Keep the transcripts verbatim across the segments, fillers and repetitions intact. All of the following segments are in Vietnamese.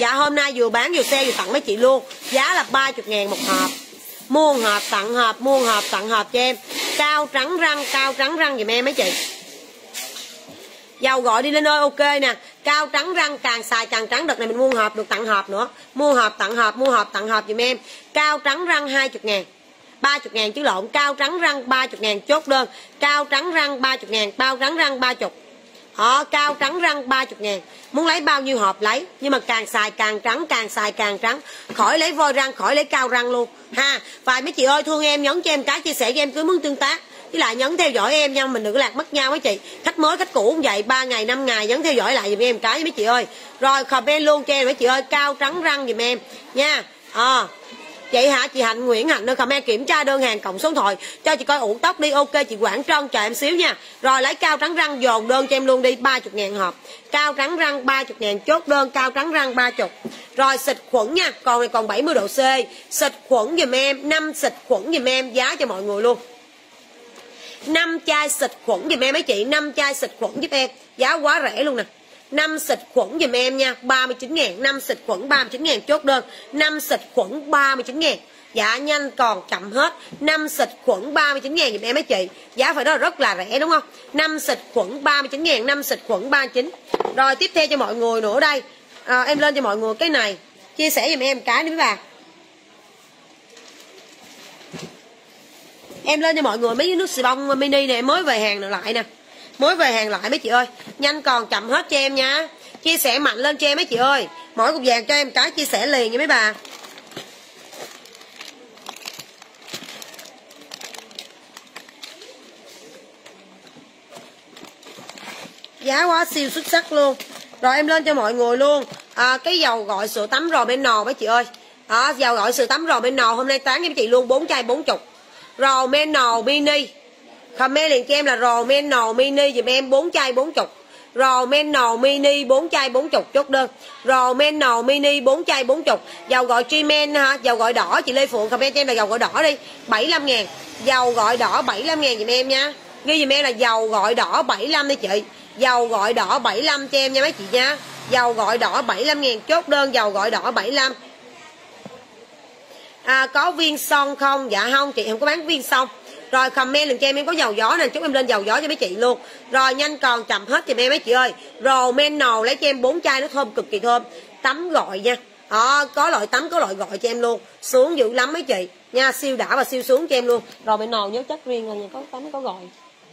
Dạ hôm nay vừa bán vừa sale vừa tặng mấy chị luôn. Giá là ba mươi ngàn một hộp. Mua hộp tặng hộp, mua hộp tặng hộp cho em. Cao trắng răng, cao trắng răng giùm em mấy chị. Dầu gọi đi Linh ơi, ok nè. Cao trắng răng, càng xài càng trắng. Đợt này mình mua hộp được tặng hộp nữa. Mua hộp tặng hộp, mua hộp tặng hộp giùm em. Cao trắng răng hai mươi ngàn, ba mươi ngàn chứ lộn. Cao trắng răng ba mươi ngàn chốt đơn. Cao trắng răng ba mươi ngàn, bao trắng răng ba mươi. Họ cao trắng răng ba mươi ngàn. Muốn lấy bao nhiêu hộp lấy. Nhưng mà càng xài càng trắng, càng xài càng trắng. Khỏi lấy vôi răng, khỏi lấy cao răng luôn ha. Và mấy chị ơi, thương em nhấn cho em cái chia sẻ cho em cứ muốn tương tác. Với lại nhấn theo dõi em nha, mình đừng có lạc mất nhau mấy chị. Khách mới khách cũ cũng vậy, ba ngày năm ngày nhấn theo dõi lại giùm em cái mấy chị ơi. Rồi comment luôn cho em mấy chị ơi, cao trắng răng giùm em nha. À, chị hả, chị Hạnh Nguyễn Hạnh ơi, comment kiểm tra đơn hàng cộng số điện thoại cho chị coi ủ tóc đi. Ok chị Quảng Trân, chờ em xíu nha. Rồi lấy cao trắng răng dồn đơn cho em luôn đi, ba mươi ngàn hộp. Cao trắng răng ba mươi ngàn chốt đơn, cao trắng răng ba mươi. Rồi xịt khuẩn nha, còn này còn bảy mươi độ C. Xịt khuẩn giùm em, năm xịt khuẩn giùm em, giá cho mọi người luôn. năm chai xịt khuẩn giùm em mấy chị, năm chai xịt khuẩn giúp em, giá quá rẻ luôn nè. năm xịt khuẩn giùm em nha, ba mươi chín ngàn, năm xịt khuẩn ba mươi chín ngàn chốt đơn. năm xịt khuẩn ba mươi chín ngàn. Dạ nhanh còn chậm hết. năm xịt khuẩn ba mươi chín ngàn giùm em mấy chị. Giá phải đó là rất là rẻ đúng không? năm xịt khuẩn ba mươi chín ngàn, năm xịt khuẩn ba mươi chín. Rồi tiếp theo cho mọi người nữa đây. À, em lên cho mọi người cái này. Chia sẻ giùm em cái đi mấy bà. Em lên cho mọi người mấy cái nước xì bông mini này mới về hàng lại nè. Mới về hàng lại mấy chị ơi. Nhanh còn chậm hết cho em nha. Chia sẻ mạnh lên cho em mấy chị ơi. Mỗi cục vàng cho em cái chia sẻ liền nha mấy bà. Giá quá siêu xuất sắc luôn. Rồi em lên cho mọi người luôn à, cái dầu gội sữa tắm Romano mấy chị ơi. À, dầu gội sữa tắm Romano hôm nay tán cho mấy chị luôn, bốn chai bốn mươi. Romano mini. Comment liền cho em là Romano mini dùm em, bốn chai bốn mươi. Romano mini bốn chai bốn mươi chốt đơn. Romano mini bốn chai bốn mươi. Dầu gội Trimen ha, dầu gội đỏ chị Lê Phượng comment cho em là dầu gội đỏ đi, bảy mươi lăm ngàn. Dầu gội đỏ bảy mươi lăm ngàn dùm em nha. Ghi dùm em là dầu gội đỏ bảy mươi lăm đi chị. Dầu gội đỏ bảy mươi lăm cho em nha mấy chị nha. Dầu gội đỏ bảy mươi lăm ngàn chốt đơn, dầu gội đỏ bảy mươi lăm. À, có viên son không? Dạ không chị, không có bán viên son. Rồi comment liền cho em em có dầu gió nè, chúc em lên dầu gió cho mấy chị luôn. Rồi nhanh còn chậm hết cho em mấy chị ơi. Romano lấy cho em bốn chai, nó thơm cực kỳ thơm. Tắm gội nha. À, có loại tắm có loại gội cho em luôn. Xuống dữ lắm mấy chị nha, siêu đã và siêu xuống cho em luôn. Romano nhớ chất riêng rồi nha, có tắm có gội.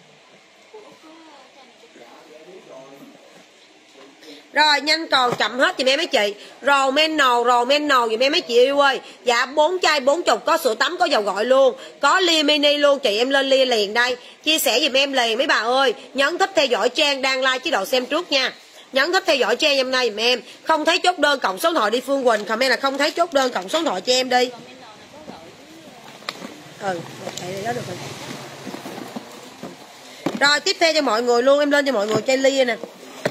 Rồi nhanh còn chậm hết giùm em mấy chị. Romano, Romano giùm em mấy chị yêu ơi. Dạ bốn chai bốn mươi, có sữa tắm có dầu gội luôn, có lia mini luôn chị, em lên lia liền đây. Chia sẻ giùm em liền mấy bà ơi. Nhấn thích theo dõi Trang đang like chế độ xem trước nha. Nhấn thích theo dõi Trang hôm nay giùm em. Không thấy chốt đơn cộng số điện thoại đi Phương Quỳnh, comment là không thấy chốt đơn cộng số điện thoại cho em đi. Ừ, đó được rồi. Rồi tiếp theo cho mọi người luôn, em lên cho mọi người chai lia nè.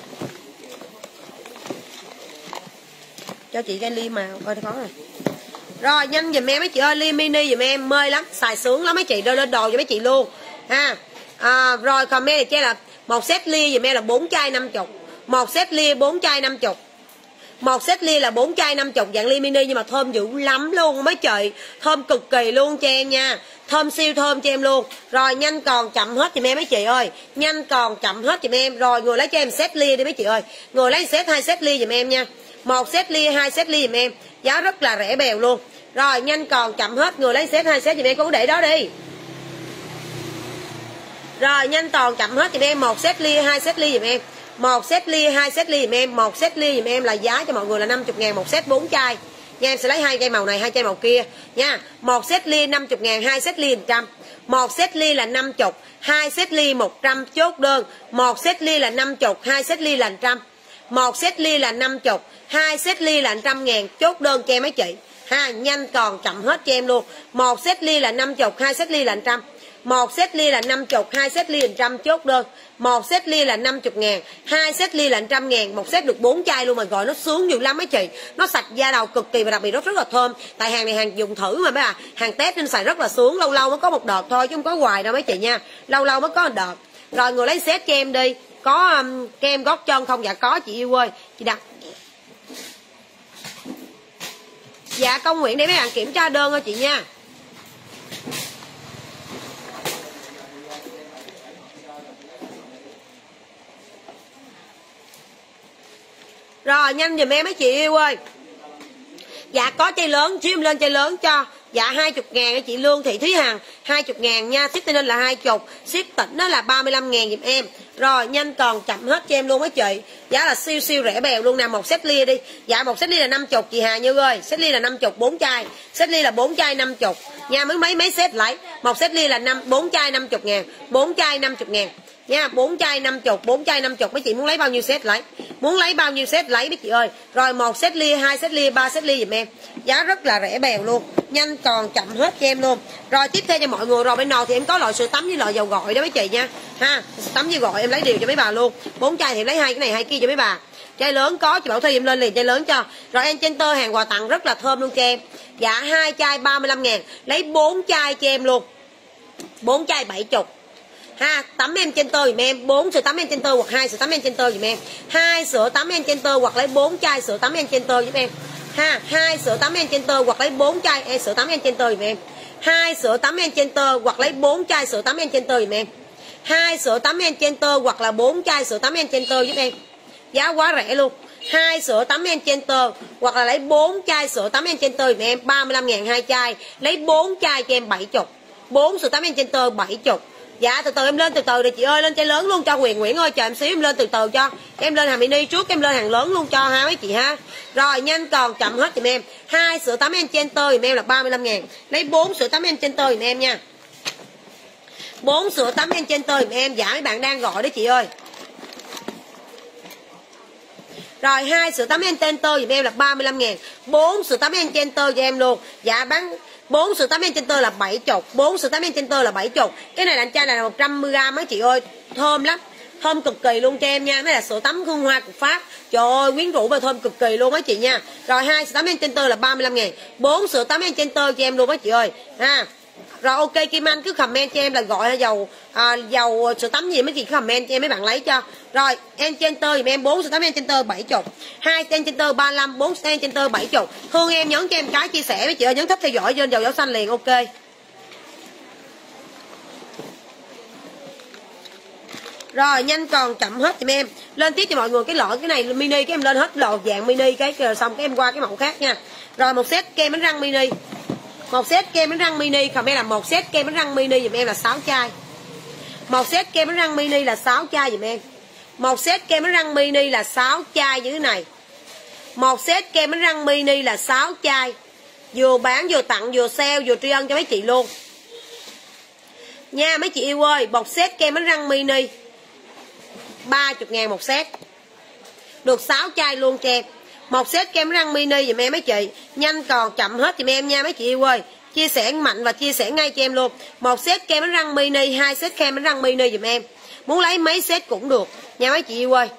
Cho chị cái ly màu coi khó rồi. Rồi nhanh giùm em mấy chị ơi, ly mini giùm em mê lắm, xài sướng lắm mấy chị, đưa lên đồ cho mấy chị luôn ha. À, rồi comment này cho là một set ly giùm em là bốn chai năm mươi. Một set ly bốn chai năm mươi. Một set ly là bốn chai năm mươi dạng ly mini, nhưng mà thơm dữ lắm luôn mấy chị, thơm cực kỳ luôn cho em nha, thơm siêu thơm cho em luôn. Rồi nhanh còn chậm hết giùm em mấy chị ơi, nhanh còn chậm hết giùm em. Rồi người lấy cho em set ly đi mấy chị ơi, người lấy set hai set ly giùm em nha. Một set ly, hai set ly giùm em, giá rất là rẻ bèo luôn. Rồi nhanh còn chậm hết, người lấy set hai set giùm em, cô để đó đi. Rồi nhanh còn chậm hết giùm em, một set ly, hai set ly giùm em. Một set ly, hai set ly giùm em, một set ly giùm em là giá cho mọi người là năm mươi ngàn một set bốn chai. Nha em sẽ lấy hai chai màu này, hai chai màu kia nha. Một set ly năm mươi ngàn, hai set ly một trăm. Một set ly là năm mươi, hai set ly một trăm chốt đơn. Một set ly là năm mươi, hai set ly là một trăm. Một set ly là năm mươi, hai set ly là một trăm ngàn chốt đơn cho em mấy chị ha. Nhanh còn chậm hết cho em luôn. Một set ly là năm mươi, hai set ly là một trăm. Một set ly là năm mươi, hai set ly là một trăm chốt đơn. Một set ly là năm mươi ngàn, hai set ly là một trăm ngàn, một set được bốn chai luôn mà, gọi nó sướng nhiều lắm mấy chị. Nó sạch da đầu cực kỳ và đặc biệt rất rất là thơm. Tại hàng này hàng dùng thử mà mấy bà, hàng test nên xài rất là sướng, lâu lâu mới có một đợt thôi chứ không có hoài đâu mấy chị nha. Lâu lâu mới có một đợt. Rồi người lấy set cho em đi. Có um, kem gót chân không? Dạ có chị yêu ơi. Chị đặt Dạ Công Nguyễn để mấy bạn kiểm tra đơn thôi chị nha. Rồi nhanh dùm em mấy chị yêu ơi. Dạ có chai lớn, chiếm lên chai lớn cho. Dạ hai mươi ngàn chị Lương Thị Thúy Hằng, hai mươi ngàn nha, ship lên là hai mươi, ship tỉnh đó là ba mươi lăm ngàn dùm em. Rồi nhanh còn chậm hết cho em luôn mấy chị. Giá là siêu siêu rẻ bèo luôn nè, một set ly đi. Dạ một set ly là năm mươi chị Hà Như ơi, set ly là năm mươi, bốn chai. Set ly là bốn chai năm mươi. Nha mới mấy mấy set lấy. Một set ly là năm bốn chai năm mươi ngàn, bốn chai năm mươi ngàn. Nha, bốn chai năm mươi, bốn chai năm mươi, mấy chị muốn lấy bao nhiêu set lấy. Muốn lấy bao nhiêu set lấy mấy chị ơi. Rồi một set ly, hai set ly, ba set ly dùm em. Giá rất là rẻ bèo luôn. Nhanh còn chậm hết cho em luôn. Rồi tiếp theo cho mọi người, rồi bên nồi thì em có loại sữa tắm với loại dầu gội đó mấy chị nha. Ha, sữa tắm với gội em lấy đều cho mấy bà luôn. Bốn chai thì em lấy hai cái này hai kia cho mấy bà. Chai lớn có chị Bảo Thi em lên liền chai lớn cho. Rồi em trên tơ hàng quà tặng rất là thơm luôn cho em. Dạ hai chai ba mươi lăm ngàn, lấy bốn chai cho em luôn. bốn chai bảy mươi. Ha, tắm em trên tơ dùm em, bốn sữa tắm em trên tơ hoặc hai sữa tắm em trên tơ dùm em. hai sữa tắm em trên tơ hoặc lấy bốn chai sữa tắm em trên tơ giúp em. Ha, hai sữa tắm em trên tơ hoặc lấy bốn chai e, sữa tắm em trên tơ dùm em. hai sữa tắm em trên tơ hoặc lấy bốn chai sữa tắm em trên tơ dùm em. hai sữa tắm em trên tơ hoặc là bốn chai sữa tắm em trên tơ giúp em. Giá quá rẻ luôn. hai sữa tắm em trên tơ hoặc là lấy bốn chai sữa tắm em trên tơ dùm em, ba mươi lăm ngàn hai chai, lấy bốn chai cho em bảy mươi. bốn sữa tắm em trên tơ bảy mươi. Dạ từ từ em lên từ từ đi chị ơi, lên chai lớn luôn cho Huyền Nguyễn ơi, chờ em xíu em lên từ từ cho. Em lên hàng mini trước, em lên hàng lớn luôn cho ha mấy chị ha. Rồi nhanh còn chậm hết giùm em. Hai sữa tắm em trên tơ giùm em là ba mươi lăm ngàn. Lấy bốn sữa tắm em trên tơ giùm em nha. bốn sữa tắm em trên tơ giùm em, dạ mấy bạn đang gọi đó chị ơi. Rồi hai sữa tắm em trên tơ giùm em là ba mươi lăm ngàn. bốn sữa tắm em trên tơ cho em luôn. Dạ bán bốn sữa tắm em trên tơ là bảy mươi, bốn sữa tắm em trên tơ là bảy mươi. Cái này là anh trai là một trăm mi-li-gam á chị ơi, thơm lắm. Thơm cực kỳ luôn cho em nha. Đây là sữa tắm hương hoa của Pháp. Trời ơi quyến rũ và thơm cực kỳ luôn á chị nha. Rồi hai sữa tắm em trên tơ là ba mươi lăm ngàn. bốn sữa tắm em trên tơ cho em luôn á chị ơi. Ha. Rồi ok Kim Anh cứ comment cho em là gọi là dầu à, dầu sữa tắm gì mấy chị comment cho em mấy bạn lấy cho. Rồi em trên tơ thì em bốn sữa tắm em trên tơ bảy mươi, hai em trên tơ ba mươi lăm, bốn em trên tơ bảy mươi. Thương em nhấn cho em cái chia sẻ với chị ơi, nhấn thích theo dõi trên dầu dấu xanh liền ok. Rồi nhanh còn chậm hết giùm em. Lên tiếp cho mọi người cái loại cái này mini, cái em lên hết lò dạng mini cái xong cái em qua cái mẫu khác nha. Rồi một set kem bánh răng mini. Một set kem bánh răng mini, comment là một set kem bánh răng mini giùm em là sáu chai. Một set kem bánh răng mini là sáu chai giùm em. Một set kem bánh răng mini là sáu chai như thế này. Một set kem bánh răng mini là sáu chai. Vừa bán vừa tặng vừa sale vừa tri ân cho mấy chị luôn. Nha mấy chị yêu ơi, một set kem bánh răng mini ba mươi ngàn một set. Được sáu chai luôn cho em. Một set kem răng mini dùm em mấy chị. Nhanh còn chậm hết dùm em nha mấy chị yêu ơi. Chia sẻ mạnh và chia sẻ ngay cho em luôn. Một set kem bánh răng mini, hai set kem bánh răng mini dùm em. Muốn lấy mấy set cũng được nha mấy chị yêu ơi.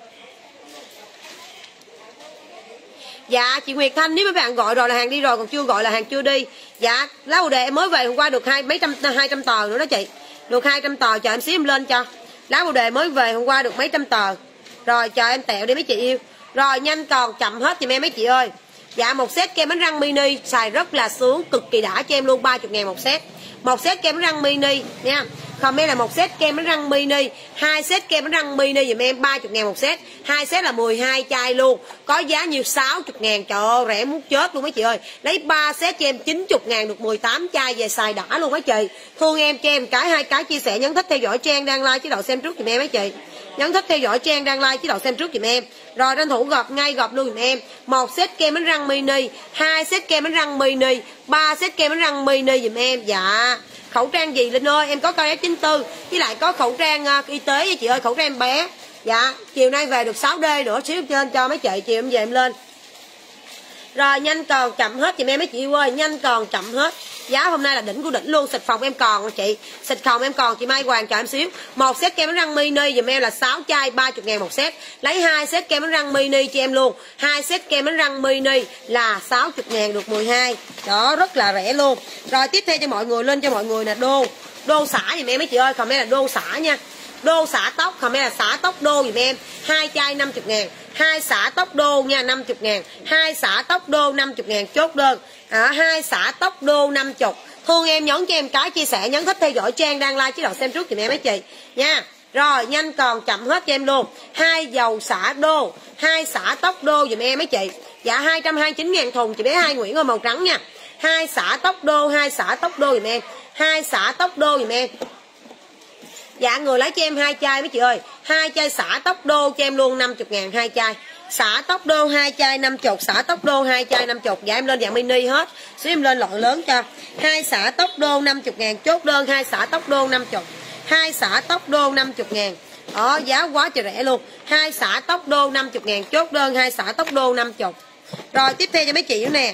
Dạ chị Nguyệt Thanh, nếu mấy bạn gọi rồi là hàng đi rồi, còn chưa gọi là hàng chưa đi. Dạ lá bồ đề em mới về hôm qua được hai mấy trăm hai trăm tờ nữa đó chị. Được hai trăm tờ, chờ em xíu em lên cho. Lá bồ đề mới về hôm qua được mấy trăm tờ. Rồi chờ em tẹo đi mấy chị yêu. Rồi nhanh còn chậm hết giùm em mấy chị ơi. Dạ một set kem bánh răng mini xài rất là sướng, cực kỳ đã cho em luôn, ba mươi ngàn một set. Một set kem bánh răng mini nha. Comment là một set kem bánh răng mini, hai set kem bánh răng mini dùm em ba mươi ngàn một set. Hai set là mười hai chai luôn. Có giá như sáu mươi ngàn, trời ơi rẻ muốn chết luôn mấy chị ơi. Lấy ba set cho em chín mươi ngàn được mười tám chai về xài đã luôn mấy chị. Thương em cho em cái hai cái chia sẻ, nhấn thích theo dõi trang đang like chế độ xem trước dùm em mấy chị. Nhấn thích theo dõi trang đang like chế độ xem trước dùm em. Rồi tranh thủ gọp ngay gọp luôn dùm em. Một set kem bánh răng mini, hai set kem bánh răng mini, ba set kem bánh răng mini dùm em. Dạ. Khẩu trang gì Linh ơi, em có ca ép chín tư với lại có khẩu trang uh, y tế với chị ơi, khẩu trang bé. Dạ, chiều nay về được sáu D nữa, xíu trên cho mấy chị, chiều em về em lên. Rồi nhanh còn chậm hết chị em mấy chị yêu ơi, nhanh còn chậm hết. Giá hôm nay là đỉnh của đỉnh luôn, xịt phòng em còn chị. Xịt phòng em còn chị Mai Hoàng chờ em xíu. Một set kem bánh răng mini dùm em là sáu chai ba mươi ngàn một set. Lấy hai set kem bánh răng mini cho em luôn. Hai set kem bánh răng mini là sáu mươi ngàn được mười hai. Đó rất là rẻ luôn. Rồi tiếp theo cho mọi người lên cho mọi người là đô. Đô xả dùm em mấy chị ơi, comment là đô xả nha. Đô xả tóc, comment là xả tóc đô dùm em. Hai chai năm mươi ngàn. Hai xả tóc đô nha, năm mươi ngàn. Hai xả tóc đô năm mươi ngàn, chốt đơn. À, hai xả tóc đô năm mươi. Thương em nhấn cho em cái chia sẻ, nhấn thích theo dõi Trang đang like chế độ xem trước dùm em mấy chị nha. Rồi nhanh còn chậm hết cho em luôn. Hai dầu xả đô, hai xả tóc đô dùm em mấy chị. Dạ hai trăm hai mươi chín ngàn thùng chị bé Hai Nguyễn ơi, màu trắng nha. Hai xả tóc đô, hai xả tóc đô dùm em. Hai xả tóc đô dùm em. Dạ người lấy cho em hai chai mấy chị ơi. Hai chai xả tóc đô cho em luôn năm mươi ngàn hai chai. Xả tóc đô hai chai năm mươi, xả tóc đô hai chai năm mươi. Dạ em lên dạng mini hết. Xíu em lên loại lớn cho. Hai xả tóc đô năm mươi ngàn, chốt đơn. Hai xả tóc đô năm mươi. Hai xả tóc đô năm mươi ngàn. Đó, giá quá trời rẻ luôn. Hai xả tóc đô năm mươi ngàn, chốt đơn. Hai xả tóc đô năm mươi. Rồi tiếp theo cho mấy chị nữa nè.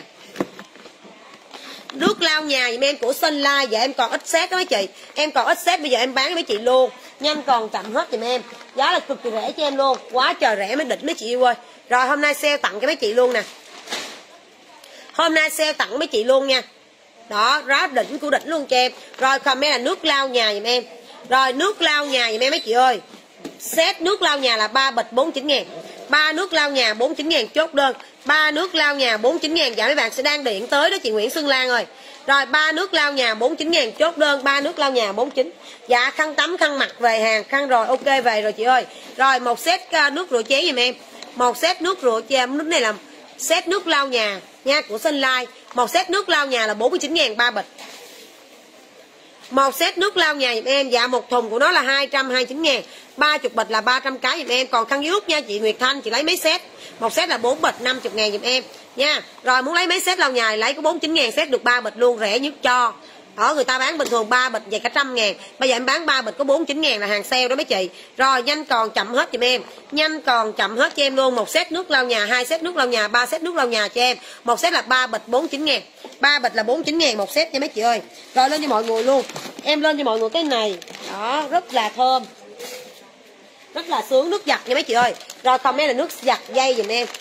Nước lau nhà dùm em của Sunlight. Dạ em còn ít set đó mấy chị. Em còn ít set, bây giờ em bán cho mấy chị luôn. Nhanh còn chậm hết dùm em. Giá là cực kỳ rẻ cho em luôn. Quá trời rẻ mới đỉnh mấy chị yêu ơi. Rồi hôm nay sale tặng cho mấy chị luôn nè. Hôm nay sale tặng mấy chị luôn nha. Đó, giá đỉnh của đỉnh luôn cho em. Rồi comment là nước lau nhà dùm em. Rồi nước lau nhà dùm em mấy chị ơi. Set nước lau nhà là ba bịch bốn mươi chín ngàn. ba nước lau nhà bốn mươi chín ngàn, chốt đơn. ba nước lau nhà bốn mươi chín ngàn. Dạ mấy bạn sẽ đang điện tới đó chị Nguyễn Xuân Lan ơi. Rồi ba nước lau nhà bốn mươi chín ngàn, chốt đơn. ba nước lau nhà bốn mươi chín. Dạ khăn tắm khăn mặt về hàng, khăn rồi ok về rồi chị ơi. Rồi một set nước rửa chén giùm em. Một set nước rửa chén, nước này là set nước lau nhà nha của Sunlight. Một set nước lau nhà là bốn mươi chín ngàn ba bịch. Một set nước lau nhà giùm em. Dạ một thùng của nó là hai trăm hai mươi chín ngàn. ba mươi bịch là ba trăm cái giùm em. Còn khăn vuốt nha chị Nguyệt Thanh, chị lấy mấy set? Một set là bốn bịch năm mươi ngàn giùm em nha. Rồi muốn lấy mấy set lau nhà lấy có bốn mươi chín ngàn, set được ba bịch luôn, rẻ nhất cho. Ở người ta bán bình thường ba bịch vậy cả trăm ngàn. Bây giờ em bán ba bịch có bốn mươi chín ngàn là hàng sale đó mấy chị. Rồi nhanh còn chậm hết giùm em. Nhanh còn chậm hết cho em luôn. Một set nước lau nhà, hai set nước lau nhà, ba set nước lau nhà cho em. Một set là ba bịch bốn mươi chín ngàn. ba bịch là bốn mươi chín ngàn một set nha mấy chị ơi. Rồi lên cho mọi người luôn. Em lên cho mọi người cái này. Đó, rất là thơm. Rất là sướng, nước giặt nha mấy chị ơi. Rồi comment là nước giặt dây giùm em.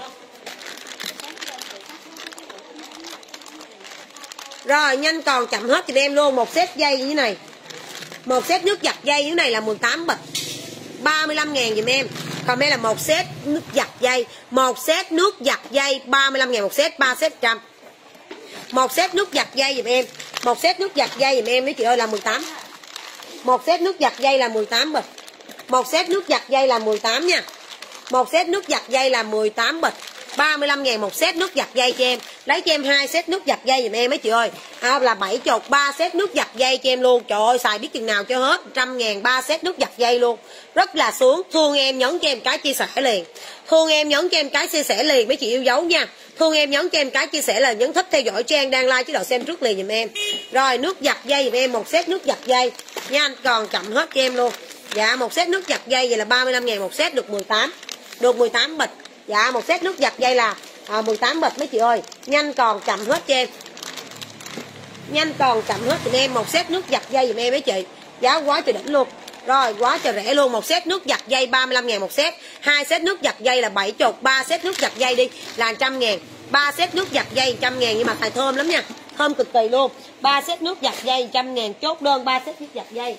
Rồi nhanh còn chậm hết cho em luôn. Một set dây như thế này. Một set nước giặt dây như thế này là mười tám bịch ba mươi lăm ngàn dùm em. Comment là một set nước giặt dây. Một set nước giặt dây ba mươi lăm ngàn một set, ba set trăm. Một set nước giặt dây dùm em. Một set nước giặt dây dùm em mấy chị ơi là mười tám. Một set nước giặt dây là mười tám bịch. Một set nước giặt dây là mười tám nha. Một set nước giặt dây là mười tám bịch ba mươi lăm ngàn một set nước giặt dây cho em. Lấy cho em hai set nước giặt dây dùm em mấy chị ơi. À, là bảy chục, ba set nước giặt dây cho em luôn. Trời ơi xài biết chừng nào cho hết. một trăm ngàn ba set nước giặt dây luôn. Rất là xuống. Thương em nhấn cho em cái chia sẻ liền. Thương em nhấn cho em cái chia sẻ liền mấy chị yêu dấu nha. Thương em nhấn cho em cái chia sẻ là nhấn thích theo dõi Trang đang like chế độ xem trước liền dùm em. Rồi nước giặt dây dùm em. Một set nước giặt dây nha. Còn chậm hết cho em luôn. Dạ một set nước giặt dây vậy là ba mươi lăm ngàn một set, được mười tám. Được mười tám bịch. Dạ một set nước giặt dây là à, mười tám bịch mấy chị ơi. Nhanh còn chậm hết cho em. Nhanh còn chậm hết cho em. Một set nước giặt dây dùm em mấy chị. Giá quá trời đỉnh luôn. Rồi quá trời rẻ luôn. Một set nước giặt dây ba mươi lăm ngàn một set. Hai set nước giặt dây là bảy mươi. Ba set nước giặt dây đi là một trăm ngàn. Ba set nước giặt dây một trăm ngàn. Nhưng mà xài thơm lắm nha. Thơm cực kỳ luôn. Ba set nước giặt dây một trăm ngàn, chốt đơn ba set nước giặt dây.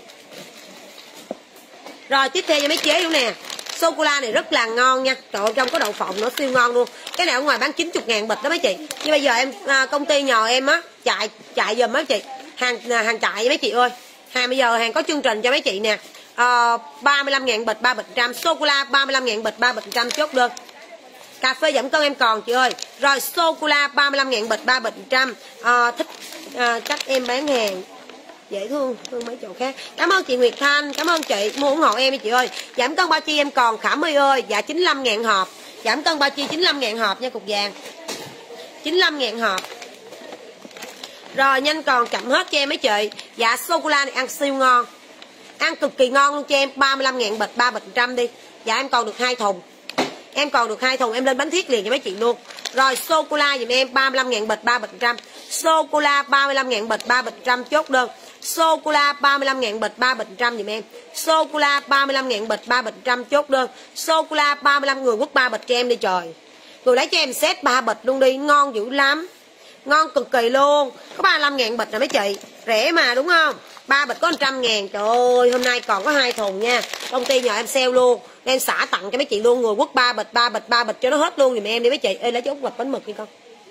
Rồi tiếp theo cho mấy chế luôn nè. Sô cô la này rất là ngon nha. Trời ơi, trong có đậu phộng nữa siêu ngon luôn. Cái này ở ngoài bán chín mươi ngàn bịch đó mấy chị. Nhưng bây giờ em à, công ty nhờ em á chạy chạy giùm mấy chị. Hàng hàng chạy mấy chị ơi. Hàng bây giờ hàng có chương trình cho mấy chị nè. À, ba mươi lăm ngàn bịch ba bịch trăm. Sô cô la ba mươi lăm ngàn bịch ba bịch trăm, chốt đơn. Cà phê giảm cân em còn chị ơi. Rồi sô cô la ba mươi lăm ngàn bịch ba bịch trăm. À, thích à, chắc em bán hàng dễ thương thương mấy chỗ khác. Cảm ơn chị Nguyệt Thanh, cảm ơn chị mua ủng hộ em đi chị ơi. Giảm cân ba chi em còn Khả My ơi. Dạ chín mươi lăm ngàn hộp. Giảm cân ba chi chín mươi lăm ngàn hộp nha cục vàng. chín mươi lăm ngàn hộp. Rồi nhanh còn chậm hết cho em mấy chị. Dạ sô cô la này ăn siêu ngon. Ăn cực kỳ ngon luôn cho em. Ba mươi lăm ngàn bịch ba bịch trăm đi. Dạ em còn được hai thùng. Em còn được hai thùng, em lên bánh thiết liền cho mấy chị luôn. Rồi sô cô la giùm em ba mươi lăm ngàn bịch ba bịch trăm. Sô cô la ba mươi lăm ngàn bịch ba bịch trăm, chốt đơn. Sô cô la ba mươi lăm ngàn bịch ba bịch trăm giùm em. Sô cô la ba mươi lăm ngàn bịch ba bịch trăm, chốt đơn. Sô cô la ba mươi lăm người quất ba bịch cho em đi trời. Người lấy cho em set ba bịch luôn đi, ngon dữ lắm. Ngon cực kỳ luôn. Có ba mươi lăm ngàn bịch rồi mấy chị. Rẻ mà đúng không? ba bịch có một trăm ngàn. Trời ơi, hôm nay còn có hai thùng nha. Công ty nhờ em sale luôn, em xả tặng cho mấy chị luôn. Người Quốc ba bịch, ba bịch, ba bịch cho nó hết luôn giùm em đi mấy chị. Ê, lấy cho bịch bánh mực đi con.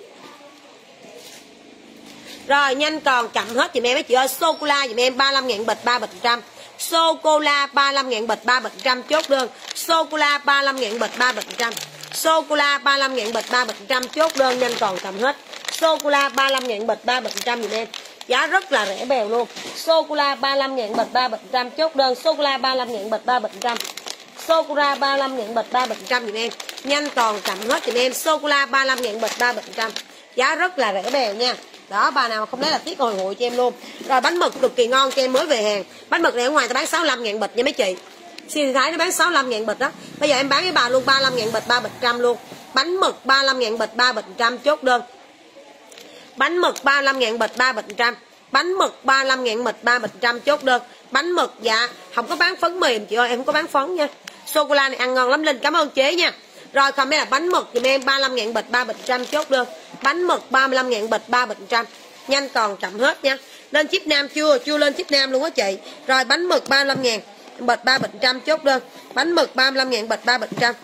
Rồi nhanh còn chậm hết giùm em mấy chị ơi. Sô cô la giùm em ba mươi lăm ngàn bịch, ba bịch một trăm. Sô cô la ba mươi lăm ngàn bịch, ba bịch một trăm chốt đơn. Sô cô la ba mươi lăm ngàn bịch, ba bịch một trăm. Sô cô la ba mươi lăm ngàn bịch, ba bịch một trăm chốt đơn, nhanh còn chậm hết. Sô cô la ba mươi lăm ngàn bịch, ba bịch một trăm giùm em. Giá rất là rẻ bèo luôn. Sô cô la ba mươi lăm ngàn bịch, ba bịch một trăm chốt đơn. Sô cô la ba mươi lăm ngàn bịch, ba bịch một trăm. Sô cô la ba mươi lăm ngàn bịch, ba bịch một trăm giùm em. Nhanh còn chậm hết giùm em. Sô cô la ba mươi lăm ngàn bịch, ba bịch một trăm. Giá rất là rẻ bèo nha. Đó, bà nào mà không lấy là tiếc hồi hội cho em luôn. Rồi bánh mực cực kỳ ngon cho em mới về hàng. Bánh mực này ở ngoài ta bán sáu mươi lăm ngàn bịch nha mấy chị. Siêu Thái nó bán sáu mươi lăm ngàn bịch đó. Bây giờ em bán với bà luôn ba mươi lăm ngàn bịch, ba bịch một trăm luôn. Bánh mực ba mươi lăm ngàn bịch, ba bịch một trăm chốt đơn. Bánh mực ba mươi lăm ngàn bịch, ba bịch một trăm. Bánh mực ba mươi lăm ngàn bịch, ba bịch một trăm chốt đơn. Bánh mực dạ không có bán phấn mềm chị ơi, em không có bán phấn nha. Sô cô la này ăn ngon lắm Linh, cảm ơn chế nha. Rồi còn đây là bánh mực giùm em ba mươi lăm ngàn bịch, ba bịch một trăm chốt đơn. Bánh mực ba mươi lăm ngàn bịch, ba bịch một trăm. Nhanh còn chậm hết nha. Lên chip nam chưa? Chưa lên chip nam luôn á chị. Rồi bánh mực ba mươi lăm ngàn bịch, ba bịch một trăm chốt đơn. Bánh mực ba mươi lăm ngàn bịch, ba bịch một trăm.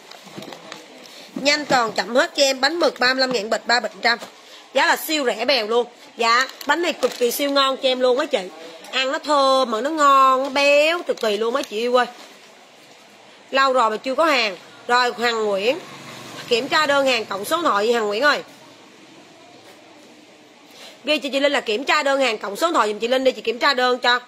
Nhanh còn chậm hết cho em. Bánh mực ba mươi lăm ngàn bịch, ba bịch một trăm. Giá là siêu rẻ bèo luôn. Dạ bánh này cực kỳ siêu ngon cho em luôn á chị. Ăn nó thơm mà nó ngon, nó béo cực kỳ luôn á chị yêu ơi. Lâu rồi mà chưa có hàng. Rồi Hằng Nguyễn, kiểm tra đơn hàng cộng số điện thoại gì Hằng Nguyễn ơi. Ghi cho chị Linh là kiểm tra đơn hàng cộng số điện thoại giùm chị Linh đi, chị kiểm tra đơn cho.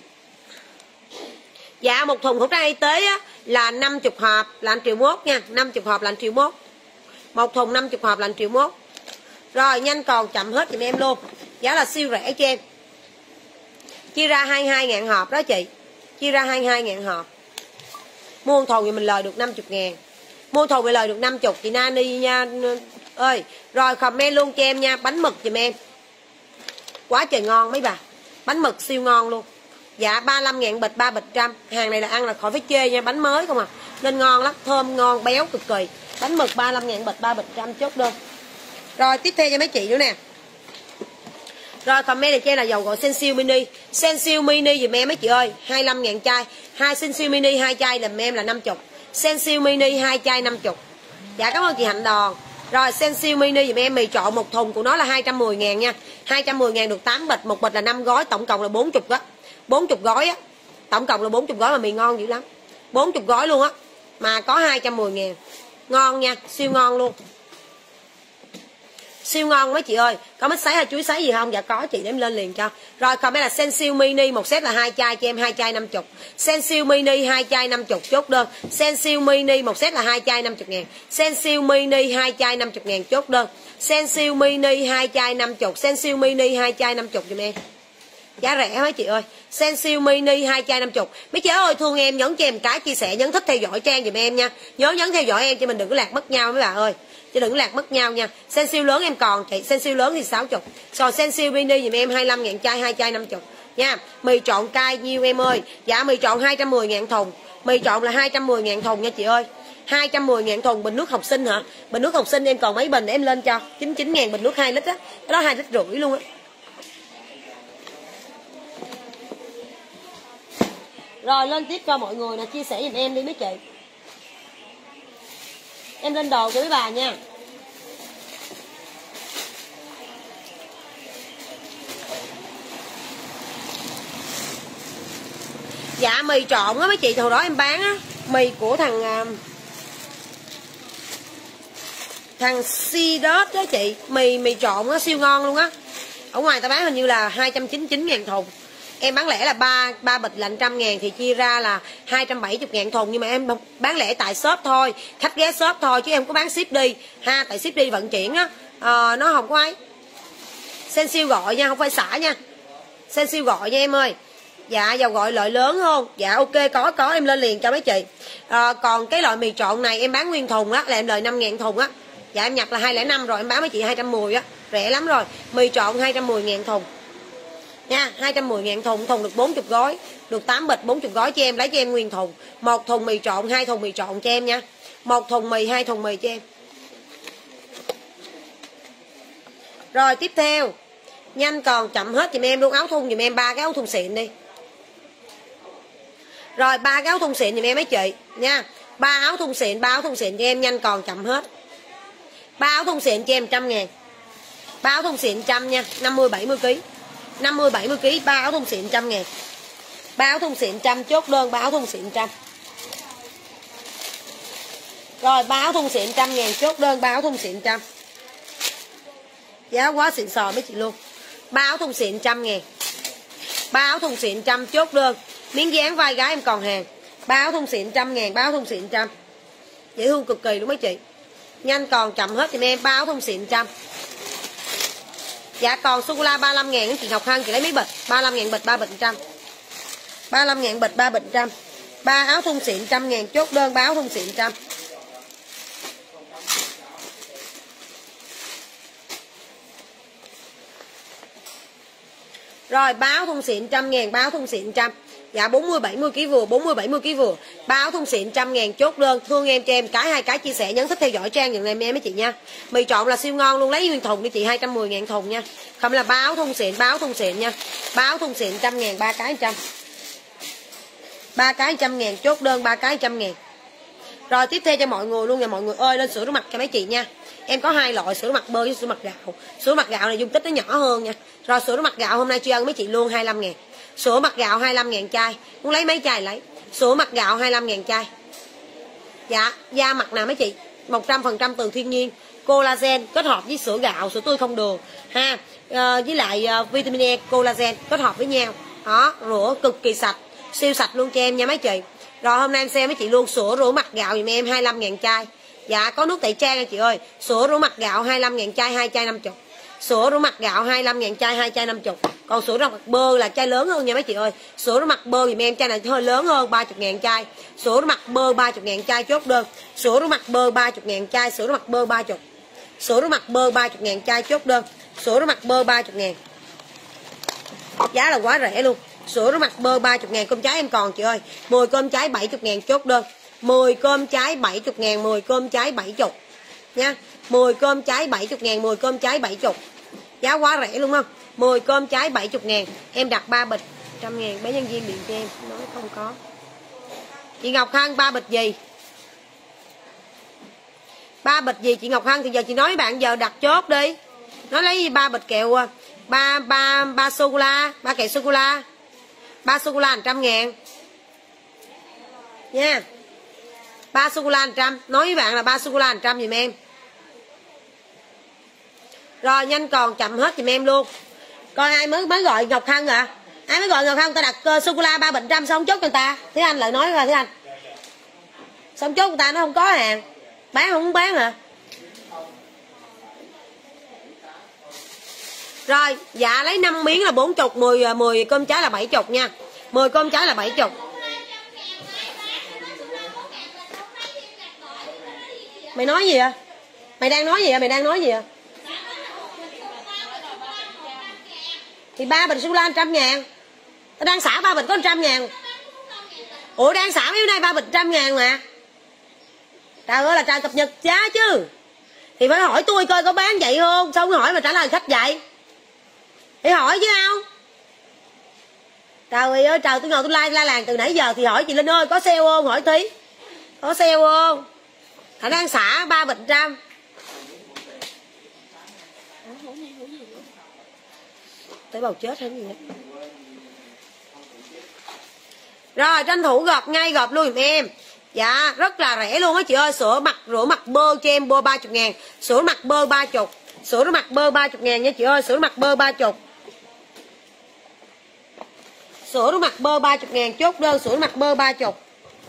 Dạ một thùng khẩu trang y tế á, là năm mươi hộp là một triệu mốt nha, năm mươi hộp là một triệu mốt. Một thùng năm mươi hộp là một triệu mốt. Rồi nhanh còn chậm hết giùm em luôn. Giá là siêu rẻ cho em. Chia ra hai mươi hai ngàn hộp đó chị. Chia ra hai mươi hai ngàn hộp. Mua thùng thì mình lời được năm mươi ngàn. Mua thùng thì lời được năm mươi chị Nani nha ơi. Rồi comment luôn cho em nha. Bánh mực giùm em. Quá trời ngon mấy bà. Bánh mực siêu ngon luôn. Dạ ba mươi lăm ngàn bịch, ba bịch một trăm. Hàng này là ăn là khỏi phải chê nha. Bánh mới không à. Nên ngon lắm. Thơm ngon, béo cực kỳ. Bánh mực ba mươi lăm ngàn bịch, ba bịch một trăm chốt đơn. Rồi tiếp theo cho mấy chị nữa nè. Rồi comment này cho em là dầu gội Sensiêu Mini. Sensiêu Mini dùm em mấy chị ơi. hai mươi lăm ngàn chai. Hai Sensiêu Mini hai chai làm em là năm mươi. Sensiêu Mini hai chai năm mươi. Dạ cảm ơn chị Hạnh Đòn. Rồi Sensiêu Mini dùm em mì trộn một thùng của nó là hai trăm mười ngàn nha. hai trăm mười ngàn được tám bịch, một bịch là năm gói, tổng cộng là bốn mươi á. bốn mươi gói á. Tổng cộng là bốn mươi gói mà mì ngon dữ lắm. bốn mươi gói luôn á. Mà có hai trăm mười ngàn. Ngon nha, siêu ngon luôn. Siêu ngon mấy chị ơi. Có mít sấy hay chuối sấy gì không? Dạ có chị, đem lên liền cho. Rồi còn đây là Sensiêu Mini, một set là hai chai cho em, hai chai năm mươi. Sensiêu Mini hai chai năm mươi chốt đơn. Sensiêu Mini một set là hai chai năm mươi ngàn. Sensiêu Mini hai chai năm mươi ngàn chốt đơn. Sensiêu Mini hai chai năm mươi. Sensiêu Mini hai chai năm mươi giùm em. Giá rẻ mấy chị ơi. Sensiêu Mini hai chai năm mươi. Mấy chị ơi thương em nhấn cho em cái chia sẻ, nhấn thích theo dõi trang giùm em nha. Nhớ nhấn theo dõi em cho mình đừng có lạc mất nhau mấy bà ơi. Chứ đừng lạc mất nhau nha. Sensiêu lớn em còn chị, Sensiêu lớn thì sáu mươi. Rồi Sensiêu Mini dùm em hai mươi lăm ngàn chai, hai chai năm mươi nha. Mì trộn cay nhiêu em ơi? Dạ mì trộn hai trăm mười ngàn thùng. Mì trộn là hai trăm mười ngàn thùng nha chị ơi. hai trăm mười ngàn thùng. Bình nước học sinh hả? Bình nước học sinh em còn mấy bình để em lên cho. chín mươi chín ngàn bình nước hai lít á. Cái đó hai lít rưỡi luôn á. Rồi lên tiếp cho mọi người nè, chia sẻ giùm em đi mấy chị. Em lên đồ cho mấy bà nha. Dạ mì trộn á mấy chị, hồi đó em bán á, mì của thằng thằng Si Đớt đó chị, mì mì trộn á siêu ngon luôn á. Ở ngoài ta bán hình như là hai trăm chín mươi chín ngàn thùng. Em bán lẻ là ba ba bịch là một trăm ngàn thì chia ra là hai trăm bảy mươi ngàn thùng, nhưng mà em bán lẻ tại shop thôi, khách ghé shop thôi chứ em có bán ship đi ha, tại ship đi vận chuyển á à, nó không có ấy. Sensiêu gọi nha, không phải xả nha. Sensiêu gọi nha em ơi. Dạ dầu gọi loại lớn không? Dạ ok, có có em lên liền cho mấy chị. À, còn cái loại mì trộn này em bán nguyên thùng á là em lời năm ngàn thùng á. Dạ em nhập là hai không năm rồi, em bán mấy chị hai trăm mười á, rẻ lắm rồi. Mì trộn hai trăm mười ngàn thùng nha, hai trăm mười ngàn thùng, thùng được bốn mươi gói, được tám bịch bốn mươi gói cho em, lấy cho em nguyên thùng. Một thùng mì trộn, hai thùng mì trộn cho em nha. Một thùng mì, hai thùng mì cho em. Rồi tiếp theo Nhanh còn chậm hết giùm em luôn. Áo thun giùm em ba cái áo thun xịn đi. Rồi ba cái áo thun xịn giùm em mấy chị nha. Ba áo thun xịn, ba áo thun xịn cho em, nhanh còn chậm hết. Ba áo thun xịn cho em trăm ngàn. Ba áo thun xịn trăm nha, năm mươi bảy mươi ký. năm mươi bảy mươi ký, ba áo thun xịn trăm ngàn. Ba áo thun xịn trăm, chốt đơn ba áo thun xịn trăm. Rồi ba áo thun xịn trăm ngàn, chốt đơn ba áo thun xịn trăm. Giá quá xịn sò mấy chị luôn. Ba áo thun xịn trăm ngàn. Ba áo thun xịn trăm, chốt đơn. Miếng dán vai gái em còn hàng. Ba áo thun xịn trăm ngàn, ba áo thun xịn trăm. Dễ thương cực kỳ đúng mấy chị. Nhanh còn chậm hết thì em, ba áo thun xịn trăm. Dạ còn sô cô la ba mươi lăm ngàn chị Ngọc Hân, chị lấy mấy bịch. ba mươi lăm ngàn bịch, ba bịch trăm. ba mươi lăm ngàn bịch, ba bịch trăm. Ba áo thun xịn trăm ngàn, chốt đơn ba áo thun xịn trăm. Rồi ba áo thun xịn trăm ngàn, ba áo thun xịn trăm. Dạ bốn mươi bảy mươi ký vừa, bốn mươi bảy mươi ký vừa. Ba áo thun xịn trăm ngàn, chốt đơn. Thương em cho em cái hai cái chia sẻ, nhấn thích theo dõi trang giùm em mấy chị nha. Mì trộn là siêu ngon luôn, lấy nguyên thùng đi chị, hai trăm mười ngàn thùng nha. Không là ba áo thun xịn, ba áo thun xịn nha. Ba áo thun xịn trăm ngàn, ba cái trăm. Ba cái trăm ngàn, chốt đơn ba cái trăm ngàn. Rồi tiếp theo cho mọi người luôn nha mọi người ơi, lên sữa rửa mặt cho mấy chị nha. Em có hai loại sữa rửa mặt bơ với sữa rửa mặt gạo. Sữa rửa mặt gạo này dung tích nó nhỏ hơn nha. Rồi sữa rửa mặt gạo hôm nay tri ân mấy chị luôn hai mươi lăm ngàn. Sữa rửa mặt gạo hai mươi lăm ngàn chai. Muốn lấy mấy chai lấy. Sữa rửa mặt gạo hai mươi lăm ngàn chai. Dạ, da mặt nè mấy chị, một trăm phần trăm từ thiên nhiên, collagen kết hợp với sữa gạo, sữa tươi không đường ha. À, với lại uh, vitamin E, collagen kết hợp với nhau. Đó, rửa cực kỳ sạch, siêu sạch luôn cho em nha mấy chị. Rồi hôm nay em xem mấy chị luôn sữa rửa mặt gạo giùm em hai mươi lăm ngàn chai. Dạ có nước tẩy trang nha chị ơi. Sữa rửa mặt gạo hai mươi lăm ngàn chai, hai chai năm mươi. Sữa rửa mặt gạo hai mươi lăm ngàn chai, hai chai năm mươi. Còn sữa rửa mặt bơ là chai lớn hơn nha mấy chị ơi. Sữa rửa mặt bơ giùm em chai này hơi lớn hơn, ba mươi ngàn chai. Sữa rửa mặt bơ ba mươi ngàn chai, chốt đơn. Sữa rửa mặt bơ ba mươi ngàn chai, sữa rửa mặt bơ ba mươi. Sữa rửa mặt bơ ba mươi ngàn chai, chốt đơn. Sữa rửa mặt bơ ba mươi ngàn. Giá là quá rẻ luôn. Sữa rửa mặt bơ ba mươi ngàn, cơm trái em còn chị ơi. mười cơm trái bảy mươi ngàn, chốt đơn. mười cơm trái bảy mươi ngàn, mười cơm trái bảy mươi nha. mười cơm trái bảy mươi ngàn, mười cơm trái bảy mươi. Giá quá rẻ luôn không? mười cơm trái bảy mươi ngàn. Em đặt ba bịch một trăm ngàn, bé nhân viên điện cho em nói không có. Chị Ngọc Hân ba bịch gì? Ba bịch gì chị Ngọc Hân? Thì giờ chị nói với bạn giờ đặt chốt đi. Nó lấy ba bịch kẹo, ba ba ba sô cô la, ba kẹo sô cô la. Ba sô cô la một trăm ngàn nha. Ba sô cô la một trăm. Nói với bạn là ba sô cô la một trăm giùm em. Rồi nhanh còn chậm hết giùm em luôn. Coi ai mới mới gọi Ngọc Hân à? Ai mới gọi Ngọc Hân ta đặt uh, sô cô la ba bịch trăm xong chốt người ta. Thế anh lại nói ra thế anh. Xong chốt người ta nó không có hàng. Bán không bán hả? Rồi, dạ lấy năm miếng là bốn mươi, mười mười cơm trái là bảy mươi nha. mười cơm trái là bảy mươi. Mày nói gì vậy? Mày đang nói gì vậy? Mày đang nói gì vậy? Thì ba bịch sô cô la một trăm ngàn. Tao đang xả ba bịch có một trăm ngàn. Ủa đang xả mấy bữa nay ba bịch một trăm ngàn mà. Trời ơi là trời cập nhật giá chứ. Thì phải hỏi tôi coi có bán vậy không. Sao không hỏi mà trả lời khách vậy? Thì hỏi chứ không. Trời ơi trời, tôi ngồi tôi la la làng từ nãy giờ thì hỏi chị Linh ơi có sale không, hỏi tí. Có sale không? Thằng đang xả ba bịch trăm. Tới bầu chết hết gì vậy? Rồi tranh thủ gọt ngay, gọt luôn giùm em. Dạ rất là rẻ luôn á chị ơi. Sữa mặt rửa mặt bơ cho em bơ ba mươi ngàn. Sữa mặt bơ ba mươi. Sữa rửa mặt bơ ba mươi ngàn nha chị ơi. Sữa mặt bơ ba mươi. Sữa rửa mặt bơ ba mươi ngàn, chốt đơn sữa mặt bơ ba mươi.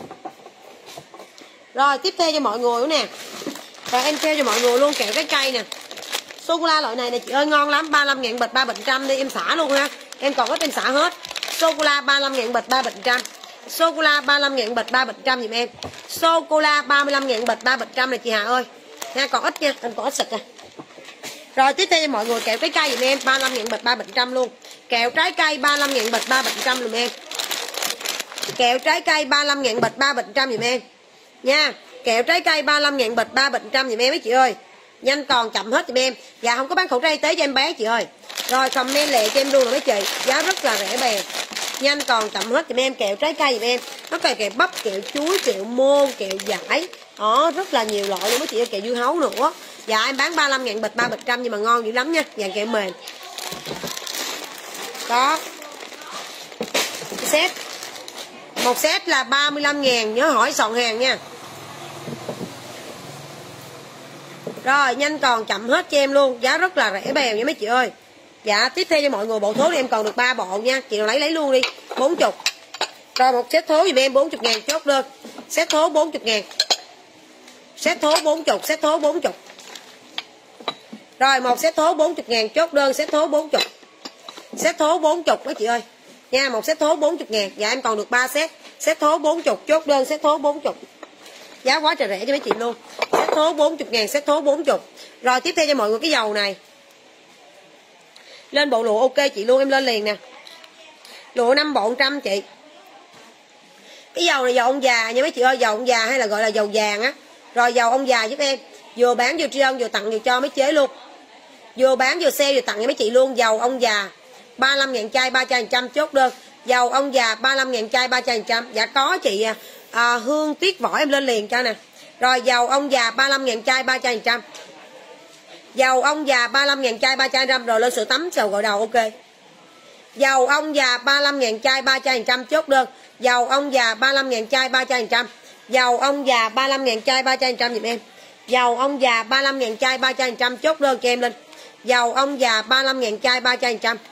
Rồi tiếp theo cho mọi người nữa nè. Rồi em theo cho mọi người luôn kẹo trái cây nè. Sô cô la loại này nè chị ơi ngon lắm. ba mươi lăm ngàn bịch, ba bịch trăm đi em xả luôn ha. Em còn ít em xả hết. Sô cô la ba mươi lăm ngàn bịch, ba bịch trăm. Sô cô la ba mươi lăm ngàn bịch, ba bịch trăm giùm em. Sô cô la ba mươi lăm ngàn bịch, ba bịch trăm này chị Hà ơi. Nha còn ít nha, em còn ít xịt nè. Rồi tiếp theo cho mọi người kẹo trái cây giùm em ba mươi lăm ngàn bịch, ba bịch trăm luôn. Kẹo trái cây ba mươi lăm ngàn bịch, ba bịch trăm giùm em. Kẹo trái cây ba mươi lăm ngàn bịch, ba bịch trăm giùm em. Nha. Kẹo trái cây ba mươi lăm ngàn bịch, ba bịch trăm giùm em mấy chị ơi. Nhanh còn chậm hết giùm em. Dạ không có bán khẩu trang y tế cho em bé chị ơi. Rồi comment lẹ cho em luôn rồi mấy chị. Giá rất là rẻ bèo. Nhanh còn chậm hết giùm em. Kẹo trái cây giùm em. Nó kèo kẹo bắp, kẹo chuối, kẹo môn, kẹo dải. Đó, rất là nhiều loại luôn mấy chị ơi. Kẹo dưa hấu nữa. Dạ em bán ba mươi lăm ngàn bịch, ba bịch trăm nhưng mà ngon dữ lắm nha. Dạng kẹo mềm. Đó. Set. Một set là ba mươi lăm ngàn. Nhớ hỏi soạn hàng nha. Rồi nhanh còn chậm hết cho em luôn. Giá rất là rẻ bèo nha mấy chị ơi. Dạ tiếp theo cho mọi người bộ thố thì em còn được ba bộ nha. Chị nào lấy lấy luôn đi. bốn mươi. Rồi một set thố giùm em bốn mươi ngàn chốt đơn. Set thố bốn mươi ngàn. Set thố bốn mươi. Set thố bốn mươi. Rồi một set thố bốn mươi ngàn chốt đơn. Set thố bốn mươi. Set thố bốn mươi mấy chị ơi. Nha một set thố bốn mươi ngàn. Dạ em còn được ba set. Set thố bốn mươi chốt đơn. Set thố bốn mươi. Giá quá trời rẻ cho mấy chị luôn. Set thố bốn mươi ngàn. Set thố bốn mươi. Rồi tiếp theo cho mọi người cái dầu này. Lên bộ lụa ok chị luôn. Em lên liền nè. Lụa năm bộ một trăm chị. Cái dầu này dầu ông già nha mấy chị ơi. Dầu ông già hay là gọi là dầu vàng á. Rồi dầu ông già giúp em. Vừa bán vừa tri ân vừa tặng vừa cho mấy chế luôn. Vừa bán vừa sale vừa tặng cho mấy chị luôn. Dầu ông già ba mươi lăm ngàn chai ba trăm phần trăm chốt đơn. Dầu ông già ba mươi lăm ngàn chai ba trăm phần trăm. Dạ có chị à, Hương Tuyết Võ em lên liền cho nè. Rồi dầu ông già ba mươi lăm ngàn chai ba trăm phần trăm. Dầu ông già ba mươi lăm ngàn chai ba trăm phần trăm. Rồi lên sữa tắm sầu gội đầu ok. Dầu ông già ba mươi lăm ngàn chai ba trăm phần trăm chốt đơn. Dầu ông già ba mươi lăm ngàn chai ba trăm phần trăm. Dầu ông già ba mươi lăm ngàn chai ba trăm phần trăm giùm em. Dầu ông già ba mươi lăm ngàn chai ba trăm phần trăm chốt đơn cho em lên. Dầu ông già ba mươi lăm ngàn chai ba trăm phần trăm.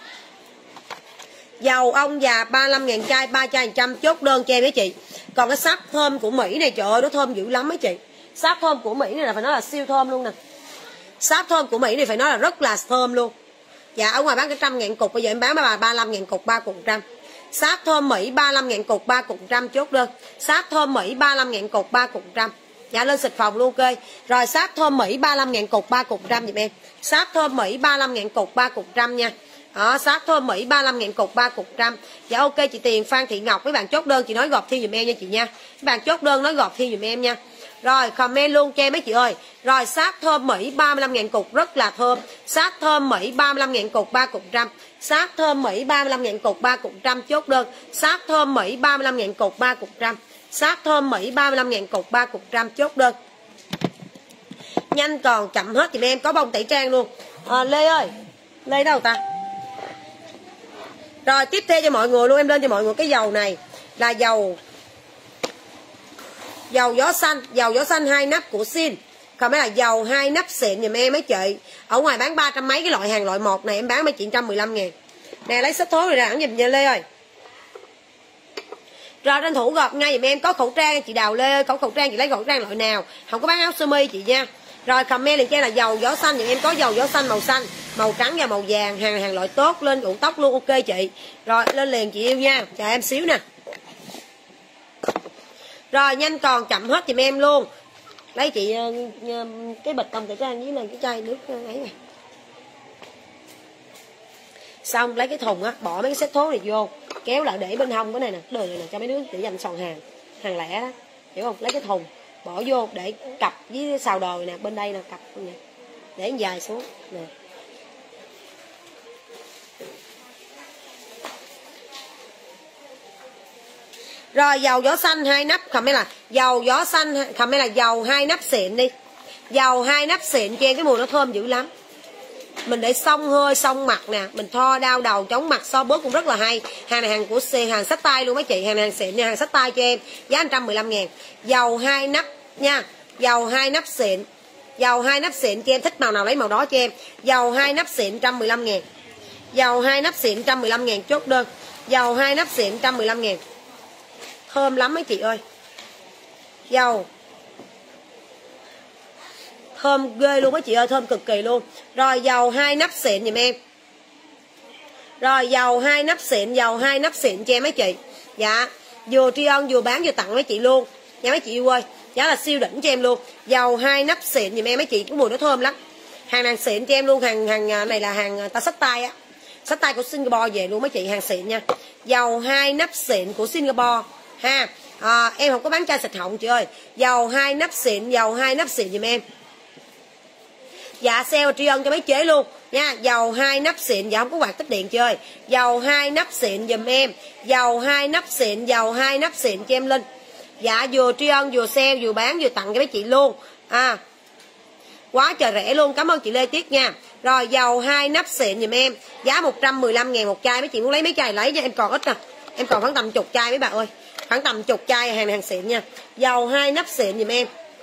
Dầu ông già ba mươi lăm ngàn chai ba trăm phần trăm chốt đơn cho em mấy chị. Còn cái sáp thơm của Mỹ này trời ơi nó thơm dữ lắm mấy chị. Sáp thơm của Mỹ này là phải nói là siêu thơm luôn nè. Sáp thơm của Mỹ này phải nói là rất là thơm luôn. Dạ ở ngoài bán cái trăm ngàn cục, bây giờ em bán bà ba mươi lăm ngàn cục ba cục trăm. Sáp thơm Mỹ ba mươi lăm ngàn cục ba cục trăm chốt đơn. Sáp thơm Mỹ ba mươi lăm ngàn cục ba cục trăm. Dạ lên xịt phòng luôn ok. Rồi sáp thơm Mỹ ba mươi lăm ngàn cục ba cục trăm giùm em. Sáp thơm Mỹ ba mươi lăm ngàn cục ba cục trăm nha. Đó, sáp thơm Mỹ ba mươi lăm ngàn cục ba cục trăm. Dạ ok chị Tiền Phan Thị Ngọc mấy bạn chốt đơn chị nói gọt thêm giùm em nha chị nha. Mấy bạn chốt đơn nói gọt thêm giùm em nha. Rồi comment luôn cho em mấy chị ơi. Rồi sáp thơm Mỹ ba mươi lăm ngàn cục rất là thơm. Sáp thơm Mỹ ba mươi lăm ngàn cục ba cục trăm. Sáp thơm Mỹ ba mươi lăm ngàn cục ba cục trăm chốt đơn. Sáp thơm Mỹ ba mươi lăm ngàn cục ba cục trăm. Sáp thơm Mỹ ba mươi lăm ngàn cục ba cục trăm chốt đơn. Nhanh còn chậm hết chị em. Có bông tẩy trang luôn à, Lê ơi Lê đâu ta. Rồi tiếp theo cho mọi người luôn. Em lên cho mọi người cái dầu này. Là dầu Dầu gió xanh. Dầu gió xanh hai nắp của Sin. Còn mấy là dầu hai nắp xịn giùm em mấy chị. Ở ngoài bán ba trăm mấy cái loại hàng loại một này. Em bán mấy chị một trăm mười lăm ngàn. Nè lấy sách thố rồi ra giùm nha Lê ơi. Rồi tranh thủ gọt ngay giùm em. Có khẩu trang chị Đào Lê ơi. Có khẩu trang chị lấy khẩu trang loại nào. Không có bán áo sơ mi chị nha. Rồi comment liền cho là dầu gió xanh giùm em. Có dầu gió xanh màu xanh, màu trắng và màu vàng. Hàng hàng loại tốt. Lên ủ tóc luôn ok chị. Rồi lên liền chị yêu nha. Chờ em xíu nè. Rồi nhanh còn chậm hết giùm em luôn. Lấy chị cái bịch tông tẩy trang với lên cái chai nước ấy nè. Xong lấy cái thùng á, bỏ mấy cái set thố này vô, kéo lại để bên hông cái này nè, cái đời này nè cho mấy đứa để dành sòn hàng, hàng lẻ đó, hiểu không? Lấy cái thùng bỏ vô để cặp với xào đồ nè, bên đây nè cặp nè, để dài xuống nè. Rồi dầu gió xanh hai nắp, không biết là dầu gió xanh, không biết là dầu hai nắp xịn đi. Dầu hai nắp xịn cho em cái mùi nó thơm dữ lắm. Mình để xông hơi, xông mặt nè, mình thoa đau đầu, chống mặt, so bớt cũng rất là hay. Hàng này hàng của hàng xách tay luôn mấy chị, hàng này hàng xịn nha, hàng xách tay cho em, giá một trăm mười lăm ngàn. Dầu hai nắp nha, dầu hai nắp xịn. Dầu hai nắp xịn cho em, thích màu nào lấy màu đó cho em. Dầu hai nắp xịn một trăm mười lăm ngàn. Dầu hai nắp xịn một trăm mười lăm ngàn chốt đơn. Dầu hai nắp xịn một trăm mười lăm ngàn. Thơm lắm mấy chị ơi. Dầu thơm ghê luôn mấy chị ơi, thơm cực kỳ luôn. Rồi dầu hai nắp xịn giùm em. Rồi dầu hai nắp xịn, dầu hai nắp xịn cho em mấy chị. Dạ, vừa tri ân vừa bán vừa tặng mấy chị luôn. Nha mấy chị yêu ơi, giá là siêu đỉnh cho em luôn. Dầu hai nắp xịn giùm em mấy chị, cái mùi nó thơm lắm. Hàng hàng xịn cho em luôn, hàng hàng này là hàng ta xách tay á. Xách tay của Singapore về luôn mấy chị, hàng xịn nha. Dầu hai nắp xịn của Singapore ha. À, em không có bán chai xịt họng chị ơi. Dầu hai nắp xịn, dầu hai nắp xịn giùm em. Dạ sale tri ân cho mấy chế luôn nha. Dầu hai nắp xịn, dạ không có quạt tích điện chơi. Dầu hai nắp xịn dùm em. Dầu hai nắp xịn, dầu hai nắp xịn cho em Linh. Dạ vừa tri ân vừa sale vừa bán vừa tặng cho mấy chị luôn. À quá trời rẻ luôn. Cảm ơn chị Lê Tiết nha. Rồi dầu hai nắp xịn dùm em, giá một trăm mười lăm ngàn một chai. Mấy chị muốn lấy mấy chai lấy nha, em còn ít nè. Em còn khoảng tầm chục chai mấy bạn ơi. Khoảng tầm chục chai, hàng hàng xịn nha. Dầu hai nắp xịn dùm em.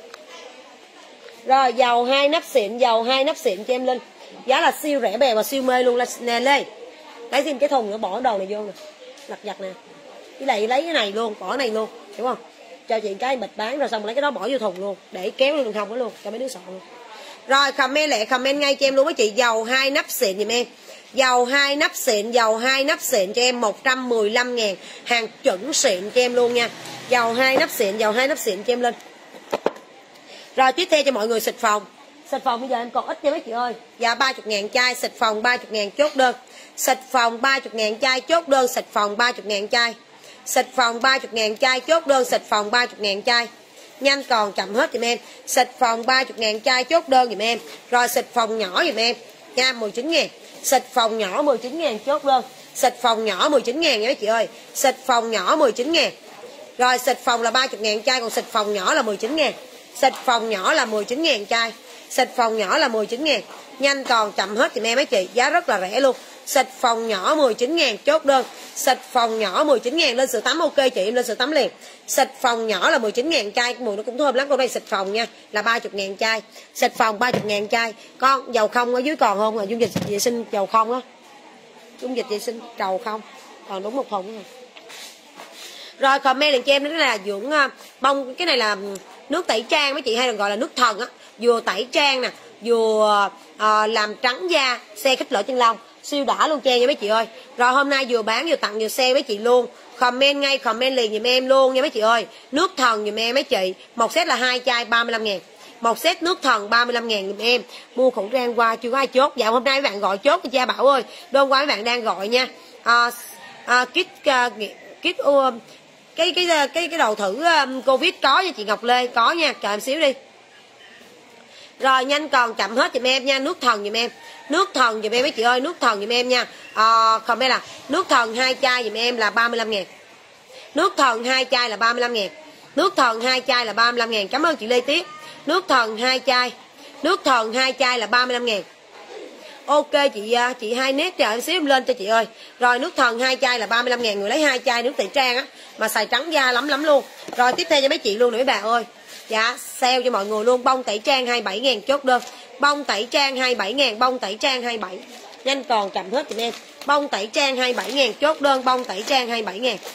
Rồi dầu hai nắp xịn, dầu hai nắp xịn cho em Linh. Giá là siêu rẻ bèo và siêu mê luôn nè Lê. Lấy thêm cái thùng nữa bỏ đồ này vô nè. Lặt vặt nè. Với lại lấy cái này luôn, bỏ cái này luôn, hiểu không? Cho chị cái bịch bán rồi xong lấy cái đó bỏ vô thùng luôn, để kéo luôn không đó luôn, cho mấy đứa soạn luôn. Rồi comment lẹ comment ngay cho em luôn mấy chị. Dầu hai nắp xịn giùm em. Dầu hai nắp xịn, dầu hai nắp xịn cho em một trăm mười lăm ngàn. Hàng chuẩn xịn cho em luôn nha. Dầu hai nắp xịn, dầu hai nắp xịn cho em Linh. Rồi tiếp theo cho mọi người xịt phòng. Xịt phòng bây giờ em còn ít nha mấy chị ơi. Dạ ba mươi ngàn chai, xịt phòng ba mươi ngàn chốt đơn. Xịt phòng ba mươi ngàn chai chốt đơn, xịt phòng ba mươi ngàn chai. Xịt phòng ba mươi ngàn chai chốt đơn, xịt phòng ba mươi ngàn chai. Nhanh còn chậm hết giùm em. Xịt phòng ba mươi ngàn chai chốt đơn giùm em. Rồi xịt phòng nhỏ giùm em nha, mười chín ngàn. Xịt phòng nhỏ mười chín ngàn chốt đơn. Xịt phòng nhỏ mười chín ngàn nha mấy chị ơi. Xịt phòng nhỏ mười chín ngàn. Rồi xịt phòng là ba mươi ngàn chai, còn xịt phòng nhỏ là mười chín ngàn. Xịt phòng nhỏ là mười chín ngàn chai. Xịt phòng nhỏ là mười chín ngàn. Nhanh còn chậm hết giùm em mấy chị. Giá rất là rẻ luôn. Xịt phòng nhỏ mười chín ngàn chốt đơn. Xịt phòng nhỏ mười chín ngàn. Lên sữa tắm ok chị, em lên sữa tắm liền. Xịt phòng nhỏ là mười chín ngàn chai. Mùi nó cũng thơm lắm. Con đây xịt phòng nha là ba mươi ngàn chai. Xịt phòng ba mươi ngàn chai. Con dầu không ở dưới còn không? Dung dịch vệ sinh dầu không á. Dung dịch vệ sinh dầu không. Còn đúng một thùng. Rồi comment liền cho em đó là dưỡng bông. Cái này là nước tẩy trang mấy chị hay còn gọi là nước thần á. Vừa tẩy trang nè, vừa uh, làm trắng da, xe khích lỡ chân lông. Siêu đã luôn trang nha mấy chị ơi. Rồi hôm nay vừa bán vừa tặng vừa xe mấy chị luôn. Comment ngay, comment liền giùm em luôn nha mấy chị ơi. Nước thần giùm em mấy chị. Một set là hai chai ba mươi lăm ngàn. Một set nước thần ba mươi lăm ngàn giùm em. Mua khẩu trang qua chưa có ai chốt. Dạ hôm nay mấy bạn gọi chốt cho cha Bảo ơi. Đêm qua mấy bạn đang gọi nha. À, à, kit uh, kit uh, cái cái cái cái đầu thử um, Covid có nha chị Ngọc Lê, có nha. Chờ em xíu đi. Rồi nhanh còn chậm hết giùm em nha. Nước thần giùm em. Nước thần giùm em mấy chị ơi. Nước thần giùm em nha. à, Không biết là nước thần hai chai giùm em là ba mươi lăm ngàn. Nước thần hai chai là ba mươi lăm ngàn. Nước thần hai chai là ba mươi lăm ngàn. Cảm ơn chị Lê Tiết. Nước thần hai chai. Nước thần hai chai là ba mươi lăm ngàn. Ok chị chị hai nét chờ em xíu em lên cho chị ơi. Rồi nước thần hai chai là ba mươi lăm ngàn. Người lấy hai chai nước tẩy trang á mà xài trắng da lắm lắm luôn. Rồi tiếp theo cho mấy chị luôn nè mấy bà ơi. Dạ sale cho mọi người luôn. Bông tẩy trang hai mươi bảy ngàn chốt đơn. Bông tẩy trang hai mươi bảy ngàn. Bông tẩy trang hai mươi bảy. Nhanh còn chậm hết chị em. Bông tẩy trang hai mươi bảy ngàn chốt đơn. Bông tẩy trang hai mươi bảy ngàn.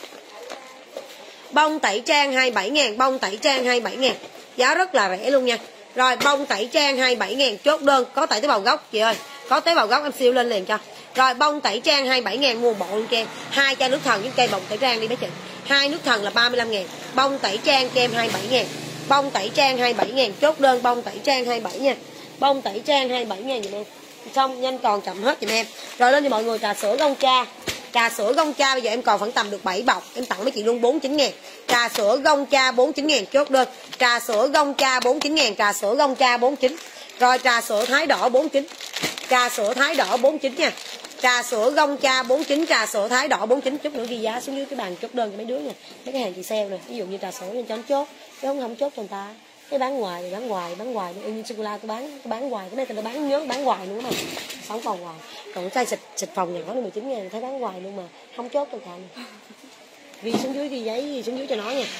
Bông tẩy trang hai mươi bảy ngàn. Bông tẩy trang hai mươi bảy ngàn. Giá rất là rẻ luôn nha. Rồi bông tẩy trang hai mươi bảy ngàn chốt đơn. Có tẩy tế bào gốc chị ơi. Có tế bào gốc em siêu lên liền cho. Rồi bông tẩy trang hai mươi bảy ngàn mua bộ luôn cho em. Hai chai nước thần với cây bông tẩy trang đi mấy chị. Hai nước thần là ba mươi lăm ngàn. Bông tẩy trang cho em hai mươi bảy ngàn. Bông tẩy trang hai mươi bảy ngàn chốt đơn. Bông tẩy trang hai mươi bảy nha. Bông tẩy trang hai mươi bảy ngàn giùm em. Xong nhanh còn chậm hết giùm em. Rồi lên cho mọi người trà sữa Gông Cha. Trà sữa Gông Cha bây giờ em còn khoảng tầm được bảy bọc. Em tặng mấy chị luôn bốn mươi chín ngàn. Trà sữa Gông Cha bốn mươi chín ngàn chốt đơn. Trà sữa Gông Cha bốn mươi chín ngàn. Trà sữa Gông Cha bốn mươi chín. Rồi trà sữa Thái Đỏ bốn mươi chín. Trà sữa Thái Đỏ bốn mươi chín nha. Trà sữa Gông Cha bốn mươi chín. Trà sữa Thái Đỏ bốn mươi chín. Chút nữa ghi giá xuống dưới cái bàn chốt đơn cho mấy đứa nha. Mấy cái hàng chị sale nè. Ví dụ như trà sữa nên cho nó chốt. Chứ không không chốt cho người ta. Cái bán ngoài thì bán ngoài, bán ngoài như như sô-cô-la tôi bán tôi bán ngoài, cái này tôi bán nhớ bán ngoài luôn mà. Sống còn ngoài. Còn cái xịt xịt phòng nhỏ nó mười chín ngàn thấy bán ngoài luôn mà, không chốt cho cả. Ghi xuống dưới ghi giấy ghi xuống dưới cho nó nha.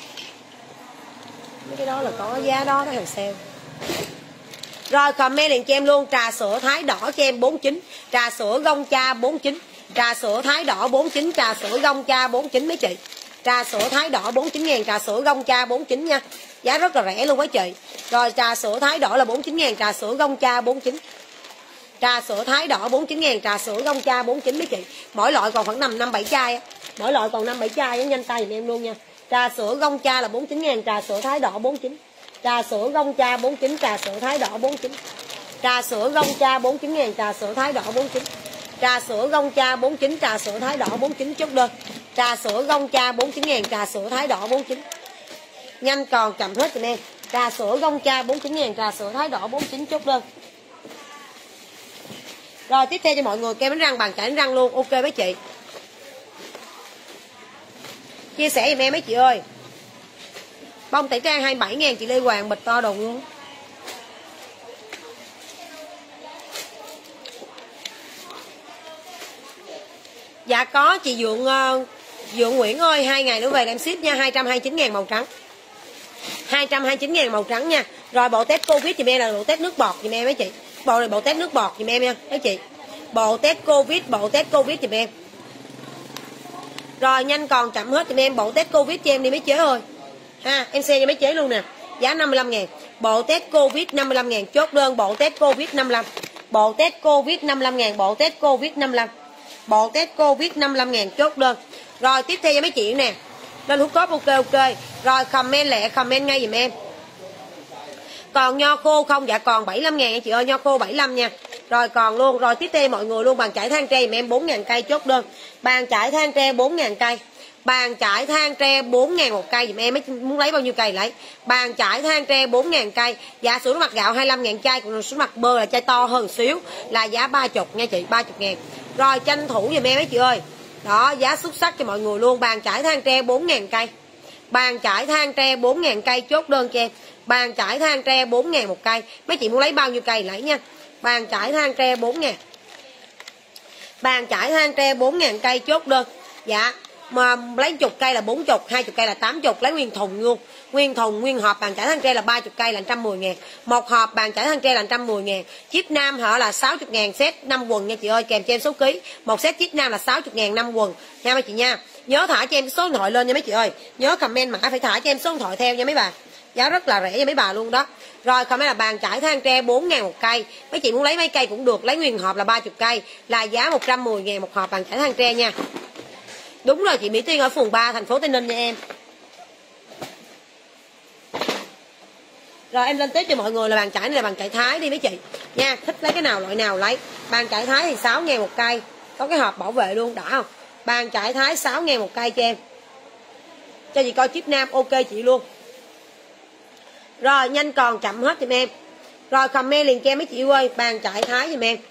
Mấy cái đó là có giá đó đó hàng sale. Rồi comment liền cho em luôn. Trà sữa Thái Đỏ cho em bốn mươi chín. Trà sữa Gông Cha bốn mươi chín. Trà sữa Thái Đỏ bốn mươi chín. Trà sữa Gông Cha bốn mươi chín mấy chị. Trà sữa Thái Đỏ bốn mươi chín ngàn. Trà sữa Gông Cha bốn mươi chín nha. Giá rất là rẻ luôn mấy chị. Rồi trà sữa Thái Đỏ là bốn mươi chín ngàn. Trà sữa Gông Cha bốn mươi chín. Trà sữa Thái Đỏ bốn mươi chín ngàn. Trà sữa Gông Cha bốn mươi chín mấy chị. Mỗi loại còn khoảng năm năm bảy chai á. Mỗi loại còn năm bảy chai á, nhanh tay giùm em luôn nha. Trà sữa Gông Cha là bốn mươi chín ngàn. Trà sữa Thái Đỏ bốn mươi chín. Trà sữa Gông Cha bốn mươi chín. Trà sữa Thái Đỏ bốn mươi chín. Trà sữa Gông Cha bốn mươi chín ngàn. Trà sữa Thái Đỏ bốn mươi chín. Trà sữa Gông Cha bốn mươi chín. Trà sữa Thái Đỏ bốn mươi chín chốt đơn. Trà sữa Gông Cha bốn mươi chín ngàn. Trà sữa Thái Đỏ bốn mươi chín. Nhanh còn chậm hết giùm em. Trà sữa Gông Cha bốn mươi chín ngàn. Trà sữa Thái Đỏ bốn mươi chín chốt đơn. Rồi tiếp theo cho mọi người kem đánh răng, bàn chải đánh răng luôn. Ok mấy chị, chia sẻ giùm em mấy chị ơi. Bông tẩy trang hai mươi bảy ngàn chị Lê Hoàng, bịch to đùng luôn. Dạ có chị Dượng uh, Dượng Nguyễn ơi, hai ngày nữa về làm ship nha. Hai trăm hai mươi chín ngàn màu trắng, hai trăm hai mươi chín ngàn màu trắng nha. Rồi bộ test Covid giùm em là bộ test nước bọt giùm em mấy chị. Bộ này bộ test nước bọt giùm em nha mấy chị. Bộ test Covid, bộ test Covid giùm em. Rồi nhanh còn chậm hết giùm em bộ test Covid cho em đi mấy chế ơi. Ha, em xe cho mấy chế luôn nè. Giá năm mươi lăm ngàn. Bộ test Covid năm mươi lăm ngàn, chốt đơn bộ test Covid năm mươi lăm. Bộ test Covid năm mươi lăm ngàn, bộ test Covid năm mươi lăm. Bộ test Covid năm mươi lăm ngàn, chốt đơn. Rồi tiếp theo cho mấy chị nè. Lên hút cốp ok ok. Rồi comment lẹ, comment ngay giùm em. Còn nho khô không? Dạ còn bảy mươi lăm ngàn nha chị ơi, nho khô bảy mươi lăm nha. Rồi còn luôn. Rồi tiếp theo mọi người luôn bàn chải than tre giùm em bốn ngàn cây, chốt đơn. Bàn chải than tre bốn ngàn cây. Bàn chải than tre bốn ngàn một cây giùm em, mấy muốn lấy bao nhiêu cây lấy. Bàn chải than tre bốn ngàn cây. Dạ sữa mặt gạo hai mươi lăm ngàn chai, còn sữa mặt bơ là chai to hơn xíu là giá ba mươi nha chị, ba mươi ngàn. Rồi tranh thủ giùm em mấy chị ơi. Đó, giá xuất sắc cho mọi người luôn. Bàn chải than tre bốn ngàn cây. Bàn chải than tre bốn ngàn cây, chốt đơn cho em. Bàn chải than tre bốn ngàn một cây. Mấy chị muốn lấy bao nhiêu cây lấy nha. Bàn chải than tre bốn ngàn. Bàn chải than tre bốn ngàn cây, chốt đơn. Dạ mà lấy chục cây là bốn mươi, hai mươi cây là tám mươi, lấy nguyên thùng luôn. Nguyên thùng, nguyên hộp bàn chải than tre là ba mươi cây là một trăm mười ngàn. Một hộp bàn chải than tre là một trăm mười ngàn. Chip nam họ là sáu mươi ngàn, set năm quần nha chị ơi, kèm cho em số ký. Một set chip nam là sáu mươi ngàn năm quần nha mấy chị nha. Nhớ thả cho em số điện thoại lên nha mấy chị ơi. Nhớ comment mã phải thả cho em số điện thoại theo nha mấy bà. Giá rất là rẻ cho mấy bà luôn đó. Rồi comment là bàn chải than tre bốn ngàn một cây. Mấy chị muốn lấy mấy cây cũng được, lấy nguyên hộp là ba mươi cây là giá một trăm mười ngàn một hộp bàn chải than tre nha. Đúng rồi chị Mỹ Tiên ở phường ba thành phố Tây Ninh nha em. Rồi em lên tiếp cho mọi người là bàn chải này là bàn chải Thái đi mấy chị nha. Thích lấy cái nào loại nào lấy. Bàn chải Thái thì sáu ngàn một cây. Có cái hộp bảo vệ luôn, đã không? Bàn chải Thái sáu ngàn một cây cho em. Cho chị coi chip nam ok chị luôn. Rồi nhanh còn chậm hết giùm em. Rồi comment liền cho em mấy chị ơi. Bàn chải Thái giùm em.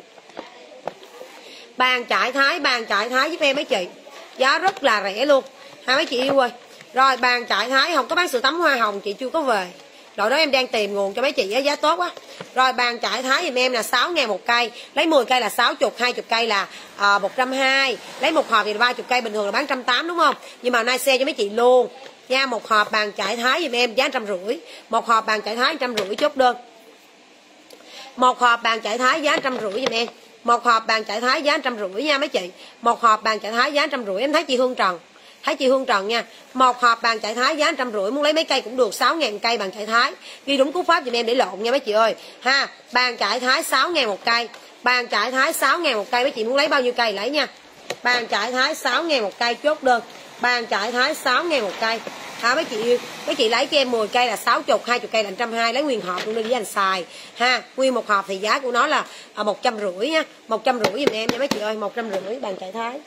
Bàn chải Thái, bàn chải Thái giúp em mấy chị. Giá rất là rẻ luôn hai mấy chị yêu ơi. Rồi bàn chải Thái không có bán sữa tắm hoa hồng, chị chưa có về. Rồi đó em đang tìm nguồn cho mấy chị giá tốt quá. Rồi bàn chải Thái giùm em là sáu ngàn một cây. Lấy mười cây là sáu mươi, hai mươi cây là à, một trăm hai mươi. Lấy một hộp thì ba mươi cây bình thường là bán một trăm tám mươi đúng không? Nhưng mà nay xe cho mấy chị luôn nha. Một hộp bàn chải Thái giùm em giá một trăm rưỡi. Một hộp bàn chải Thái một trăm rưỡi, chốt đơn. Một hộp bàn chải Thái giá một trăm rưỡi giùm em. Một hộp bàn chải Thái giá một trăm rưỡi nha mấy chị. Một hộp bàn chải Thái giá một trăm rưỡi. Em thấy chị Hương Trần, thấy chị Hương Trần nha. Một hộp bàn chải Thái giá một trăm rưỡi, muốn lấy mấy cây cũng được, sáu ngàn cây bàn chải Thái. Ghi đúng cú pháp giùm em để lộn nha mấy chị ơi. Ha, bàn chải Thái sáu ngàn một cây. Bàn chải Thái sáu ngàn một cây, mấy chị muốn lấy bao nhiêu cây lấy nha. Bàn chải Thái sáu ngàn một cây, chốt đơn. Bàn chải Thái sáu ngàn một cây. Ha mấy chị, mấy chị lấy cho em mười cây là sáu mươi, hai mươi cây là một trăm hai mươi, lấy nguyên hộp luôn đi để anh xài. Ha, nguyên một hộp thì giá của nó là một trăm rưỡi nha. một trăm rưỡi giùm em nha mấy chị ơi, một trăm rưỡi bàn chải Thái.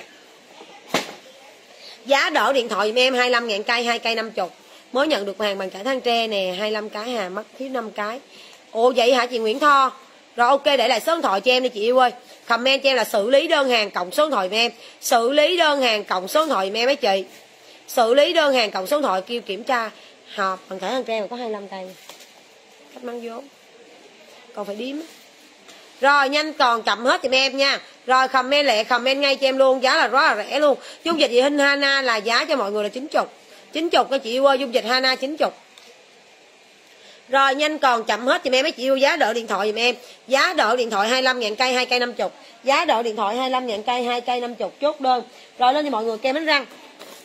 Giá đỡ điện thoại giùm em hai mươi lăm ngàn cây, hai cây năm mươi. Mới nhận được hàng bàn chải than tre nè, hai mươi lăm cái hà, mất thiếu năm cái. Ồ vậy hả chị Nguyễn Tho? Rồi ok, để lại số điện thoại cho em đi chị yêu ơi. Comment cho em là xử lý đơn hàng cộng số điện thoại giùm em. Xử lý đơn hàng cộng số điện thoại giùm em mấy chị. Xử lý đơn hàng cộng số điện thoại, kêu kiểm tra hộp bàn chải than tre mà có hai mươi lăm cây. Cách mang vốn. Còn phải điếm. Rồi nhanh còn chậm hết giùm em nha. Rồi comment lẹ, comment ngay cho em luôn, giá là rất là rẻ luôn. Dung dịch hình Hana là giá cho mọi người là chín mươi. chín mươi các chị yêu ơi, dung dịch Hana chín mươi. Rồi nhanh còn chậm hết giùm em mấy chị yêu, giá đỡ điện thoại giùm em. Giá đỡ điện thoại hai mươi lăm ngàn cây, hai cây năm mươi. Giá đỡ điện thoại hai mươi lăm ngàn cây, hai cây năm mươi, chốt đơn. Rồi lên cho mọi người kem đánh răng.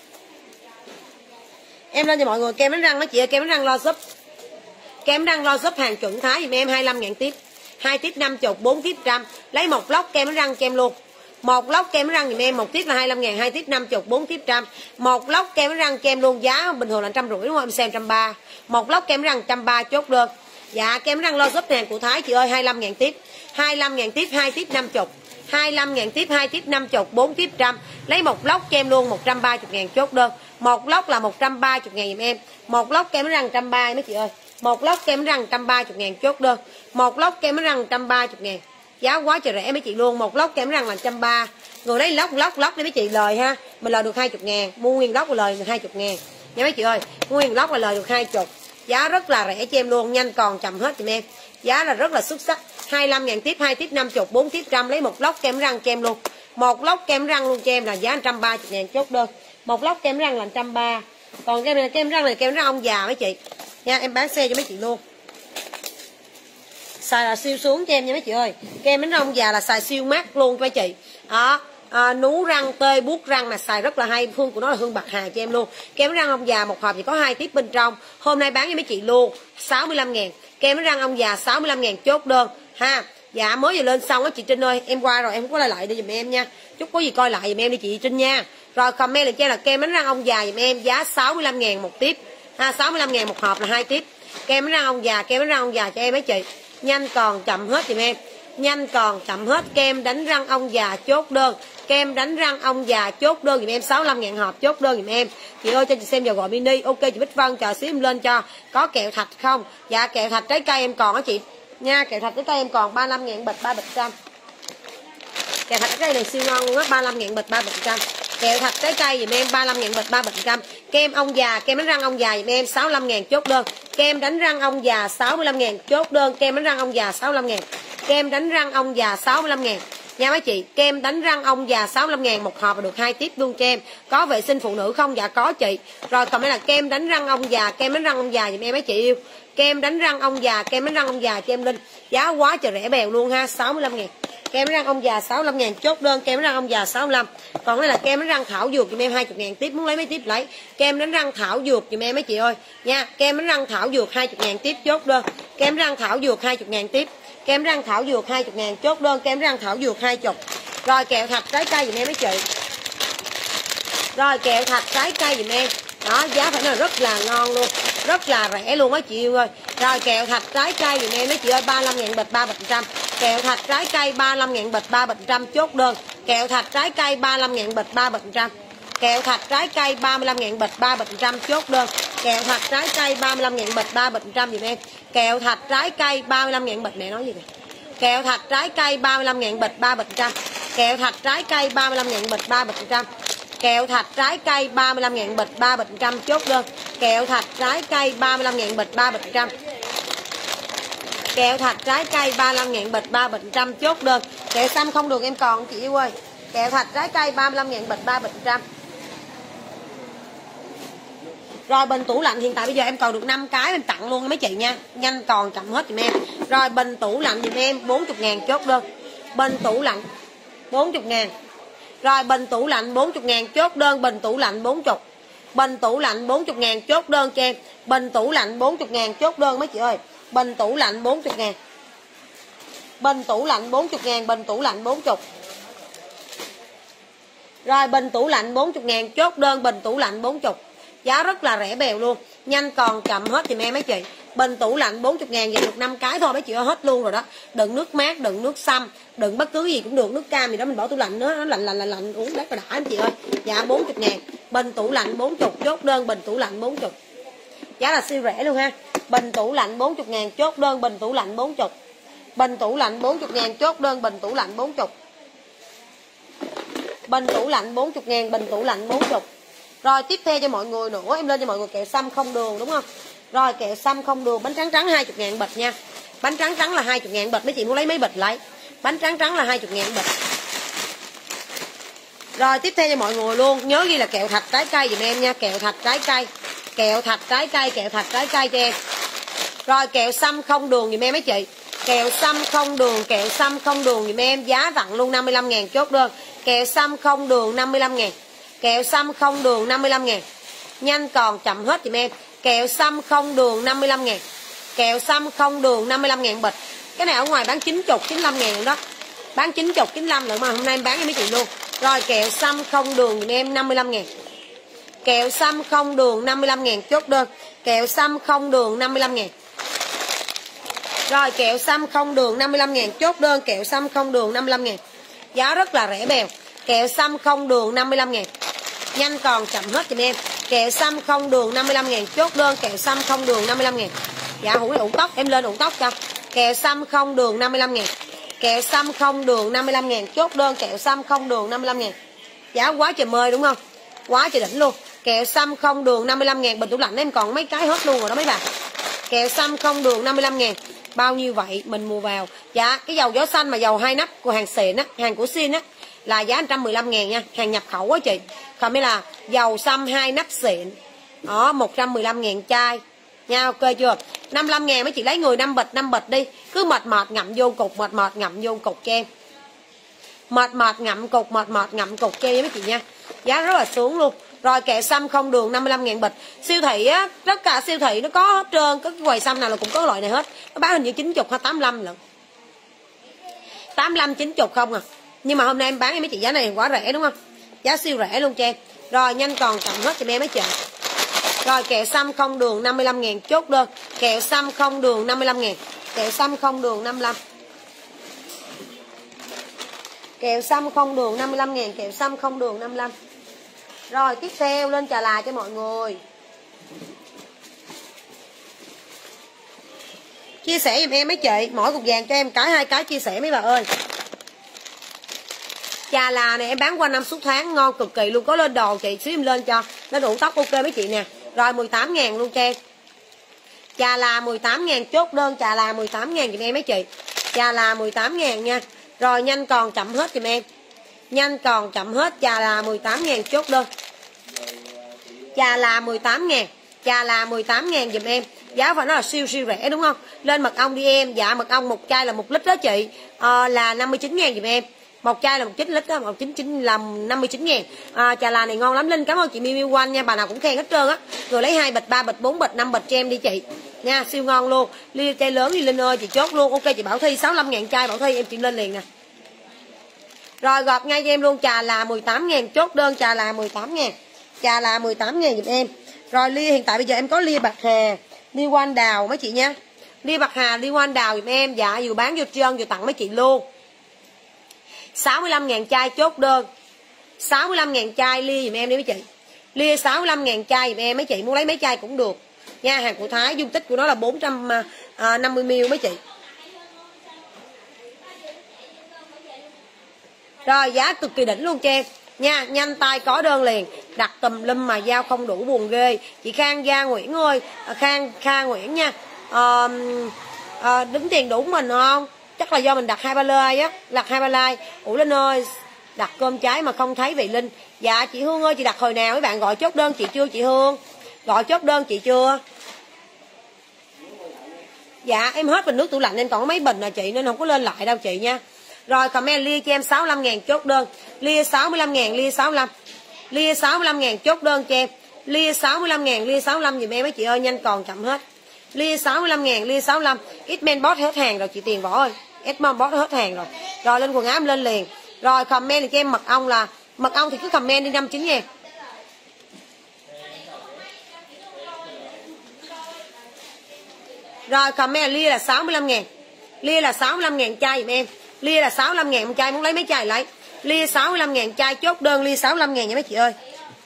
Em lên cho mọi người kem đánh răng mấy chị ơi, kem đánh răng lo shop. Kem đánh răng lo shop hàng chuẩn Thái giùm em hai mươi lăm ngàn tiếp. Hai tiếp năm mươi, bốn tiếp một trăm. Lấy một lốc kem đánh răng cho em luôn. Một lốc kem đánh răng giùm em, một tiếp là hai mươi lăm ngàn, hai tiếp năm mươi, bốn tiếp một trăm. Một lốc kem đánh răng cho em luôn, giá bình thường là một trăm rưỡi đúng không? Em xem một trăm ba mươi. Một lốc kem đánh răng một trăm ba mươi, chốt đơn. Dạ kem đánh răng lo shop hàng của Thái chị ơi, hai mươi lăm ngàn tiếp. hai mươi lăm ngàn tiếp, hai tiếp năm mươi. hai mươi lăm ngàn tiếp, hai tiếp năm mươi, bốn tiếp một trăm. Lấy một lốc cho em luôn một trăm ba mươi ngàn, chốt đơn. Một lốc là một trăm ba mươi ngàn giùm em. Một lốc kem đánh răng một trăm ba mươi mấy chị ơi. Một lốc kem đánh răng một trăm ba mươi ngàn, chốt đơn. Một lốc kem đánh răng một trăm ba mươi ngàn. Giá quá trời rẻ mấy chị luôn. Một lốc kem răng là một trăm ba mươi. Người lấy lốc lốc lốc đi mấy chị lời ha. Mình lời được hai mươi ngàn. Mua nguyên lốc là lời được hai mươi ngàn. Nha mấy chị ơi. Mua nguyên lốc là lời được hai mươi. Giá rất là rẻ cho em luôn. Nhanh còn chậm hết chị em. Giá là rất là xuất sắc. hai mươi lăm ngàn tiếp, hai tiếp năm mươi, bốn tiếp trăm. Lấy một lốc kem răng cho em luôn. Một lốc kem răng luôn cho em là giá một trăm ba mươi ngàn chốt đơn. Một lốc kem răng là một trăm ba mươi. Còn kem này kem răng này kem răng ông già mấy chị. Nha em bán xe cho mấy chị luôn. Xài là siêu xuống cho em nha mấy chị ơi. Kem bánh răng già là xài siêu mát luôn cho mấy chị. Đó, à, nú răng, tê buốt răng là xài rất là hay. Hương của nó là hương bạc hà cho em luôn. Kem bánh răng ông già một hộp chỉ có hai tiếp bên trong. Hôm nay bán cho mấy chị luôn sáu mươi lăm ngàn. Kem bánh răng ông già sáu mươi lăm ngàn chốt đơn ha. Dạ mới vừa lên xong á chị Trinh ơi. Em qua rồi em không có lại lại đi giùm em nha. Chút có gì coi lại giùm em đi chị Trinh nha. Rồi comment lên cho là kem bánh răng ông già giùm em giá sáu mươi lăm ngàn một tiếp. Ha, sáu mươi lăm ngàn một hộp là hai tiếp. Kem bánh răng ông già, kem bánh răng ông già cho em mấy chị. Nhanh còn chậm hết giùm em. Nhanh còn chậm hết. Kem đánh răng ông già chốt đơn. Kem đánh răng ông già chốt đơn giùm em sáu mươi lăm ngàn hộp chốt đơn giùm em. Chị ơi cho chị xem dầu gội mini. Ok chị Bích Vân chờ xíu em lên cho. Có kẹo thạch không? Dạ kẹo thạch trái cây em còn á chị. Nha, kẹo thạch trái cây em còn ba mươi lăm ngàn bịch ba bịch trăm. Kẹo thạch trái cây này siêu ngon luôn á, ba mươi lăm ngàn bịch ba bịch trăm. Kẹo thạch trái cây giùm em ba mươi lăm ngàn bịch ba bịch trăm. Kem ông già, kem đánh răng ông già giùm em sáu mươi lăm ngàn chốt đơn. Kem đánh răng ông già sáu mươi lăm ngàn chốt đơn. Kem đánh răng ông già sáu mươi lăm ngàn. Kem đánh răng ông già sáu mươi lăm ngàn. Nha mấy chị, kem đánh răng ông già sáu mươi lăm ngàn một hộp và được hai tiếp luôn cho em. Có vệ sinh phụ nữ không? Dạ có chị. Rồi còn đây là kem đánh răng ông già, kem đánh răng ông già giùm em mấy chị yêu. Kem đánh răng ông già, kem đánh răng ông già cho em Linh. Giá quá trời rẻ bèo luôn ha, sáu mươi lăm ngàn. Kem đánh răng ông già sáu mươi lăm ngàn chốt đơn. Kem đánh răng ông già sáu mươi lăm. Còn đây là kem đánh răng thảo dược giùm em hai mươi ngàn tiếp. Muốn lấy mấy tiếp lấy. Kem đánh răng thảo dược giùm em mấy chị ơi nha. Kem đánh răng thảo dược hai mươi ngàn tiếp chốt đơn. Kem đánh răng thảo dược hai mươi ngàn tiếp. Kem răng thảo dược hai mươi ngàn chốt đơn. Kem răng thảo dược hai mươi. Rồi kẹo thạch trái cây giùm em mấy chị. Rồi kẹo thạch trái cây giùm em. Đó giá phải nói là rất là ngon luôn. Rất là rẻ luôn mấy chị yêu ơi. Rồi kẹo thạch trái cây giùm em mấy chị ơi ba mươi lăm ngàn bịch ba bịch trăm. Kẹo thạch trái cây ba mươi lăm ngàn bịch ba bịch trăm chốt đơn. Kẹo thạch trái cây ba mươi lăm ngàn bịch ba bịch trăm. Kẹo thạch trái cây ba mươi lăm ngàn bịch ba bịch trăm chốt đơn. Kẹo thạch trái cây ba mươi lăm ngàn bịch ba bịch trăm giùm em. Kẹo thạch trái cây ba mươi lăm ngàn bịch mẹ nói gì vậy? Kẹo thạch trái cây ba mươi lăm ngàn bịch ba bịch trăm. Kẹo thạch trái cây ba mươi lăm ngàn bịch ba bịch trăm. Kẹo thạch trái cây ba mươi lăm ngàn bịch ba bịch trăm chốt đơn. Kẹo thạch trái cây ba mươi lăm ngàn bịch ba bịch trăm. Kẹo thạch trái cây ba mươi lăm ngàn bịch ba bịch trăm chốt đơn. Kẹo xanh không được em còn chị yêu ơi. Kẹo thạch trái cây ba mươi lăm ngàn bịch ba bịch trăm. Rồi bình tủ lạnh hiện tại bây giờ em còn được năm cái em tặng luôn mấy chị nha. Nhanh còn chậm hết giùm em. Rồi bình tủ lạnh giùm em bốn mươi ngàn chốt đơn. Bình tủ lạnh bốn mươi ngàn. Rồi bình tủ lạnh bốn mươi ngàn chốt đơn. Bình tủ lạnh bốn mươi. Bình tủ lạnh bốn mươi ngàn chốt đơn cho em. Bình tủ lạnh bốn mươi ngàn chốt đơn mấy chị ơi. Bình tủ lạnh bốn mươi ngàn. Bình tủ lạnh bốn mươi ngàn. Bình tủ lạnh bốn mươi. Rồi bình tủ lạnh bốn mươi ngàn chốt đơn. Bình tủ lạnh bốn mươi. Giá rất là rẻ bèo luôn. Nhanh còn chậm hết thì em mấy chị. Bình tủ lạnh bốn mươi ngàn và được năm cái thôi mấy chị ơi, hết luôn rồi đó. Đựng nước mát, đựng nước sâm, đựng bất cứ gì cũng được, nước cam gì đó mình bỏ tủ lạnh nữa, nó lạnh lạnh lạnh lạnh uống rất là đã anh chị ơi. Dạ bốn mươi ngàn. Bình tủ lạnh bốn mươi chốt đơn. Bình tủ lạnh bốn mươi. Giá là siêu rẻ luôn ha. Bình tủ lạnh bốn mươi ngàn chốt đơn. Bình tủ lạnh bốn mươi. Bình tủ lạnh bốn mươi ngàn chốt đơn. Bình tủ lạnh bốn mươi. Bình tủ lạnh bốn mươi ngàn. Bình tủ lạnh bốn mươi. Rồi tiếp theo cho mọi người nữa, em lên cho mọi người kẹo sâm không đường đúng không? Rồi kẹo sâm không đường, bánh trắng trắng hai mươi ngàn bịch nha. Bánh trắng trắng là hai mươi ngàn bịch, mấy chị muốn lấy mấy bịch lấy. Bánh trắng trắng là hai mươi ngàn bịch. Rồi tiếp theo cho mọi người luôn, nhớ ghi là kẹo thạch trái cây giùm em nha, kẹo thạch trái cây. Kẹo thạch trái cây, kẹo thạch trái cây cho em. Rồi kẹo sâm không đường giùm em mấy chị. Kẹo sâm không đường, kẹo sâm không đường giùm em, giá tặng luôn năm mươi lăm ngàn chốt đơn. Kẹo sâm không đường năm mươi lăm ngàn. Kẹo sâm không đường năm mươi lăm ngàn. Nhanh còn chậm hết giùm em. Kẹo sâm không đường năm mươi lăm ngàn. Kẹo sâm không đường năm mươi lăm ngàn bịch. Cái này ở ngoài bán chín mươi, chín mươi lăm ngàn đó. Bán chín mươi, chín mươi lăm nữa mà hôm nay em bán cho mấy chị luôn. Rồi kẹo sâm không đường giùm em năm mươi lăm ngàn. Kẹo sâm không đường năm mươi lăm ngàn chốt đơn. Kẹo sâm không đường năm mươi lăm ngàn. Rồi kẹo sâm không đường năm mươi lăm ngàn chốt đơn. Kẹo sâm không đường năm mươi lăm ngàn. Giá rất là rẻ bèo. Kẹo sâm không đường năm mươi lăm ngàn. Nhanh còn chậm hết giùm em. Kẹo sâm không đường năm mươi lăm ngàn chốt đơn. Kẹo sâm không đường năm mươi lăm ngàn. Dạ hũ này ủ tóc, em lên ủ tóc cho. Kẹo sâm không đường năm mươi lăm ngàn. Kẹo xăm không đường năm mươi lăm ngàn, chốt đơn kẹo xăm không đường năm mươi lăm ngàn. Giá quá trời mời đúng không? Quá trời đỉnh luôn. Kẹo xăm không đường năm mươi lăm ngàn, bình tủ lạnh em còn mấy cái hết luôn rồi đó mấy bạn. Kẹo xăm không đường năm mươi lăm ngàn. Bao nhiêu vậy mình mua vào. Dạ cái dầu gió xanh mà dầu hai nắp của hàng xịn á, hàng của Sin á là giá một trăm mười lăm ngàn nha, hàng nhập khẩu á chị. Còn mới là dầu xăm hai nắp xịn. Đó một trăm mười lăm ngàn chai. Nha ok chưa? năm mươi lăm ngàn mấy chị lấy người năm bịch năm bịch đi. Cứ mệt mệt ngậm vô cục, mệt mệt ngậm vô cục cho em. Mệt mệt ngậm cục, mệt mệt ngậm cục cho em mấy chị nha. Giá rất là xuống luôn. Rồi kẹo xăm không đường năm mươi lăm ngàn bịch. Siêu thị á, tất cả siêu thị nó có hết trơn, cái quầy xăm nào là cũng có loại này hết. Nó bán hình như chín mươi hay tám mươi lăm lận. tám mươi lăm chín mươi không à. Nhưng mà hôm nay em bán em mấy chị giá này quá rẻ đúng không? Giá siêu rẻ luôn cho em. Rồi nhanh còn cầm hết cho em mấy chị. Rồi kẹo xăm không đường năm mươi lăm ngàn, chốt đơn. Kẹo xăm không đường năm mươi lăm ngàn. Kẹo xăm không đường năm mươi lăm. Kẹo xăm không đường năm mươi lăm ngàn, kẹo xăm không đường năm mươi lăm. Rồi tiếp theo lên trà là cho mọi người. Chia sẻ giùm em mấy chị, mỗi cục vàng cho em cái hai cái chia sẻ mấy bà ơi. Trà là này em bán qua năm suốt tháng, ngon cực kỳ luôn, có lên đồ chị xíu em lên cho. Nó đủ tóc ok mấy chị nè. Rồi mười tám ngàn luôn cho em. Trà là mười tám ngàn, chốt đơn trà là mười tám ngàn giùm em mấy chị. Trà là mười tám ngàn nha. Rồi nhanh còn chậm hết giùm em. Nhanh còn chậm hết, trà là mười tám ngàn, chốt đơn. Trà là mười tám ngàn. Trà là mười tám ngàn giùm em. Giá phải nói là siêu siêu rẻ đúng không? Lên mật ong đi em. Dạ mật ong một chai là một lít đó chị, à, là năm mươi chín ngàn giùm em. Một chai là một chín lít đó, một chín chín là năm mươi chín ngàn. À, trà là này ngon lắm. Linh cảm ơn chị Miu Miu One nha, bà nào cũng khen hết trơn á. Rồi lấy hai bịch, ba bịch, bốn bịch, năm bịch cho em đi chị. Nha, siêu ngon luôn. Ly chai lớn đi Linh ơi, chị chốt luôn. Ok chị Bảo Thi sáu mươi lăm ngàn chai Bảo Thi em chị lên liền nè. Rồi gọt ngay cho em luôn, trà là mười tám ngàn, chốt đơn trà là mười tám ngàn. Trà là mười tám ngàn giùm em. Rồi ly hiện tại bây giờ em có ly bạc hà, ly hoa anh đào mấy chị nha. Ly bạc hà, ly hoa anh đào giùm em. Dạ vừa bán vô trơn vừa tặng mấy chị luôn. sáu mươi lăm ngàn chai chốt đơn. sáu mươi lăm ngàn chai ly giùm em đi mấy chị. Ly sáu mươi lăm ngàn chai giùm em mấy chị, muốn lấy mấy chai cũng được. Nha, hàng của Thái, dung tích của nó là bốn trăm năm mươi mi li lít mấy chị. Rồi giá cực kỳ đỉnh luôn cho em nha, nhanh tay có đơn liền, đặt tùm lum mà giao không đủ buồn ghê. Chị Khang Gia Nguyễn ơi, Khang Kha Nguyễn nha, à, à, đứng tiền đủ mình không? Chắc là do mình đặt hai ba like á, đặt hai ba like. Ủa Linh ơi, đặt cơm cháy mà không thấy vị Linh. Dạ chị Hương ơi, chị đặt hồi nào? Các bạn gọi chốt đơn chị chưa chị Hương? Gọi chốt đơn chị chưa? Dạ em hết bình nước tủ lạnh nên còn có mấy bình à chị, nên không có lên lại đâu chị nha. Rồi comment lia cho em sáu mươi lăm ngàn chốt đơn. Lia sáu mươi lăm ngàn, lia sáu mươi lăm. Lia sáu mươi lăm ngàn chốt đơn cho em. Lia sáu mươi lăm ngàn, lia sáu mươi lăm giùm em mấy chị ơi, nhanh còn chậm hết. Lia sáu mươi lăm ngàn, lia sáu mươi lăm. Xman Boss hết hàng rồi chị Tiền Võ ơi. Xman Boss hết hàng rồi. Rồi lên quần áo em lên liền. Rồi comment cho em mật ong là mật ong thì cứ comment đi năm mươi chín ngàn. Rồi comment lia là sáu mươi lăm ngàn. Lia là sáu mươi lăm ngàn chai giùm em. Lia là sáu mươi lăm ngàn một chai, muốn lấy mấy chai lấy. Lia sáu mươi lăm ngàn chai chốt đơn, lia sáu mươi lăm ngàn nha mấy chị ơi.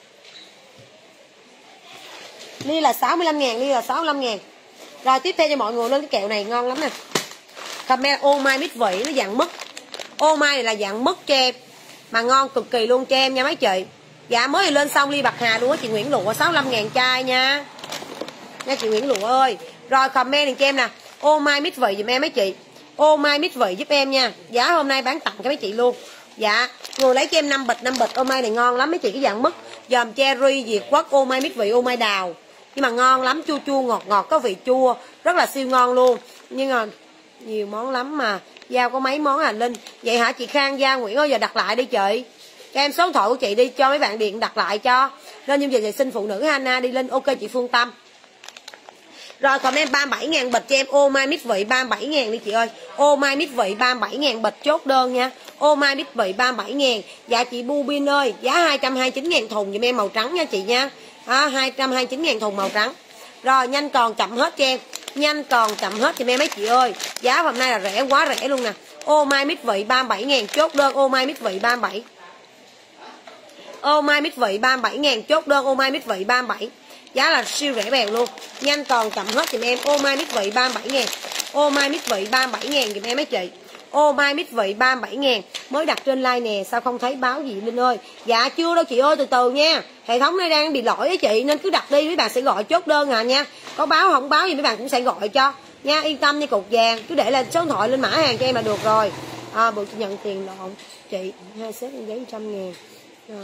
Lia là sáu mươi lăm ngàn, lia là sáu mươi lăm ngàn. Rồi tiếp theo cho mọi người lên cái kẹo này ngon lắm nè. Comment ô mai mít vị, nó dạng mứt. Ô mai này là dạng mứt cho em, mà ngon cực kỳ luôn cho em nha mấy chị. Dạ mới lên xong ly bạc hà luôn á chị Nguyễn Lụa, sáu mươi lăm ngàn chai nha. Nha chị Nguyễn Lụa ơi. Rồi comment này cho em nè, ô mai mít vị giùm em mấy chị. Ô mai mít vị giúp em nha. Giá hôm nay bán tặng cho mấy chị luôn. Dạ người lấy cho em năm bịch, năm bịch. Ô mai này ngon lắm mấy chị, cái dạng mứt dòm cherry Việt Quốc, ô mai mít vị, ô mai đào. Nhưng mà ngon lắm, chua chua ngọt ngọt, có vị chua, rất là siêu ngon luôn. Nhưng mà nhiều món lắm mà giao có mấy món à Linh. Vậy hả chị Khang Gia Nguyễn ơi, giờ đặt lại đi chị. Cho em số điện thoại của chị đi, cho mấy bạn điện đặt lại cho. Nên như vậy xin phụ nữ Hana đi Linh. Ok chị Phương Tâm. Rồi còn em ba mươi bảy ngàn bịch cho em ô mai mít vị ba mươi bảy ngàn đi chị ơi. Ô mai mít vị ba mươi bảy ngàn bịch chốt đơn nha. Ô mai mít vị ba mươi bảy ngàn. Dạ chị Bu Bin ơi, giá hai trăm hai mươi chín ngàn thùng giùm em màu trắng nha chị nha. À, hai trăm hai mươi chín ngàn thùng màu trắng. Rồi nhanh còn chậm hết cho em. Nhanh còn chậm hết cho em mấy chị ơi. Giá hôm nay là rẻ quá rẻ luôn nè. Ô mai mít vị ba mươi bảy ngàn chốt đơn, ô mai mít vị ba mươi bảy. Ô mai mít vị ba mươi bảy ngàn chốt đơn, ô mai mít vị ba mươi bảy. Giá là siêu rẻ bèo luôn. Nhanh còn chậm hết giùm em. Ô mai mít vị ba mươi bảy ngàn. Ô mai mít vị ba mươi bảy ngàn giùm em mấy chị. Ô mai mít vị ba mươi bảy ngàn. Mới đặt trên like nè, sao không thấy báo gì Linh ơi? Dạ chưa đâu chị ơi, từ từ nha. Hệ thống này đang bị lỗi á chị, nên cứ đặt đi mấy bạn sẽ gọi chốt đơn à nha. Có báo không báo gì mấy bạn cũng sẽ gọi cho nha, yên tâm nha. Cục vàng cứ để lên số điện thoại lên mã hàng cho em là được rồi. À, bộ nhận tiền lộn chị, hai xếp giấy một trăm ngàn. À.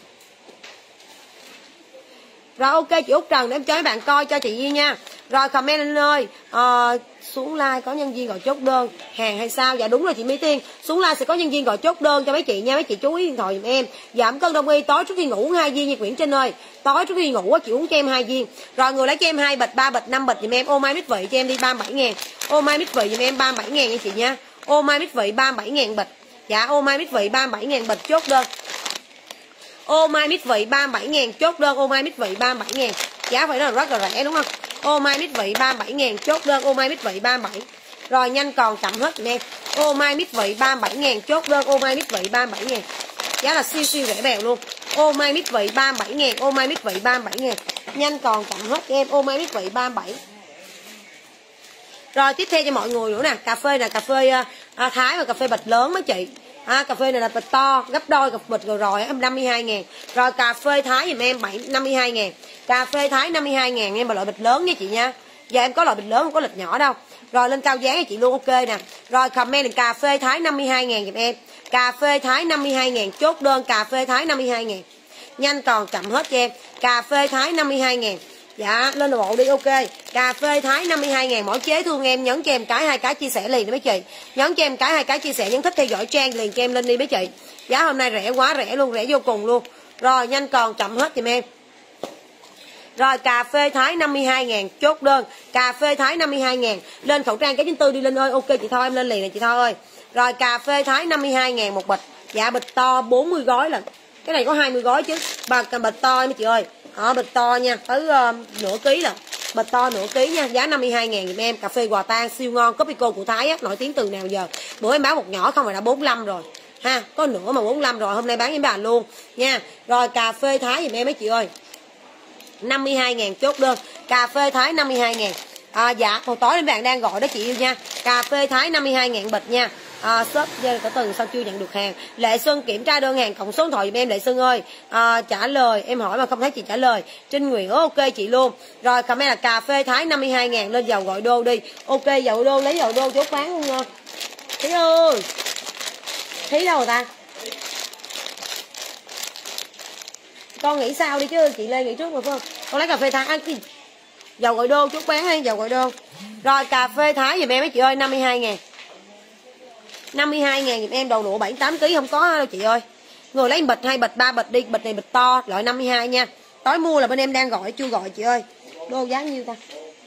Rồi ok chị Út Trần để em cho mấy bạn coi cho chị Duyên nha. Rồi comment lên ơi, à, xuống like có nhân viên gọi chốt đơn hàng hay sao? Dạ đúng rồi chị Mỹ Tiên, xuống like sẽ có nhân viên gọi chốt đơn cho mấy chị nha. Mấy chị chú ý điện thoại giùm em. Giảm cân đông y tối trước khi ngủ hai viên nha Nguyễn Trinh ơi. Tối trước khi ngủ chị uống cho em hai viên. Rồi người lấy cho em hai bịch, ba bịch, năm bịch giùm em. Ô mai mít vị cho em đi ba mươi bảy ngàn. Ô mai mít vị giùm em ba mươi bảy ngàn nha chị nha. Ô mai mít vị ba mươi bảy ngàn bịch. Dạ ô mai mít vị ba mươi bảy ngàn bịch chốt đơn. Ô mai mít vị ba mươi bảy ngàn chốt đơn. Ô mai mít vị ba mươi bảy ngàn. Giá phải là rất là rẻ đúng không? Ô mai mít vị ba mươi bảy ngàn chốt đơn. Ô mai mít vị ba mươi bảy. Rồi nhanh còn chậm hết nè. Ô mai mít vị ba mươi bảy ngàn chốt đơn. Ô mai mít vị ba mươi bảy ngàn. Giá là siêu siêu rẻ bèo luôn. Ô mai mít vị ba mươi bảy ngàn. Ô mai mít vị ba mươi bảy ngàn. Nhanh còn chậm hết em. Ô mai mít vị ba mươi bảy. Rồi tiếp theo cho mọi người nữa nè. Cà phê là cà phê à, Thái và cà phê bịch lớn mấy chị. À, cà phê này là bịch to gấp đôi cà bịch rồi rồi em năm mươi hai ngàn. Rồi cà phê Thái giùm em năm mươi hai ngàn. Cà phê Thái năm mươi hai ngàn em mà loại bịch lớn nha chị nha. Giờ em có loại bịch lớn không có lịch nhỏ đâu. Rồi lên cao giá cho chị luôn ok nè. Rồi comment là cà phê Thái năm mươi hai ngàn giùm em. Cà phê Thái năm mươi hai ngàn chốt đơn. Cà phê Thái năm mươi hai ngàn. Nhanh còn chậm hết cho em. Cà phê Thái năm mươi hai ngàn. Dạ lên bộ đi ok. Cà phê Thái năm mươi hai ngàn. Mỗi chế thương em nhấn cho em cái hai cái chia sẻ liền đi mấy chị. Nhấn cho em cái hai cái chia sẻ, nhấn thích theo dõi trang liền cho em lên đi mấy chị. Giá hôm nay rẻ quá rẻ luôn, rẻ vô cùng luôn. Rồi nhanh còn chậm hết giùm em. Rồi cà phê Thái năm mươi hai ngàn chốt đơn. Cà phê Thái năm mươi hai ngàn. Lên khẩu trang cái chín tư đi Linh ơi. Ok chị Thoi em lên liền nè chị Thoi ơi. Rồi cà phê Thái năm mươi hai ngàn một bịch. Dạ bịch to bốn mươi gói lần. Cái này có hai mươi gói chứ. Bà bịch to mấy chị ơi. Đó, bịch to nha, tới uh, nửa ký là bịch to nửa ký nha, giá năm mươi hai ngàn giùm em. Cà phê Hòa Tan siêu ngon, Copico của Thái á, nổi tiếng từ nào giờ. Bữa em bán một nhỏ không phải đã bốn mươi lăm rồi ha, có nửa mà bốn mươi lăm rồi, hôm nay bán với bà luôn nha. Rồi cà phê Thái giùm em mấy chị ơi, năm mươi hai ngàn chốt đơn. Cà phê Thái năm mươi hai ngàn. À, dạ hồi tối đến bạn đang gọi đó chị yêu nha. Cà phê Thái năm mươi hai ngàn bịch nha. À, shop giờ cả tuần sao chưa nhận được hàng. Lệ Xuân kiểm tra đơn hàng cộng số điện thoại giùm em Lệ Xuân ơi. À, trả lời em hỏi mà không thấy chị trả lời. Trinh Nguyễn ok chị luôn. Rồi comment là cà phê Thái năm mươi hai ngàn lên vào gọi đô đi. Ok vào đô lấy vào đô chốt bán luôn nha. Thí ơi. Thí đâu rồi ta? Con nghĩ sao đi chứ chị Lê nghĩ trước mà phải không? Con lấy cà phê Thái cái dầu gọi đô chốt bán hay dầu gọi đô. Rồi cà phê Thái giùm em mấy chị ơi năm mươi hai ngàn. năm mươi hai ngàn giùm em, đầu đũa bảy tám ký không có đâu chị ơi. Người lấy bịch hai bịch ba bịch đi, bịch này bịch to loại năm mươi hai nha. Tối mua là bên em đang gọi chưa gọi chị ơi. Đô giá nhiêu ta?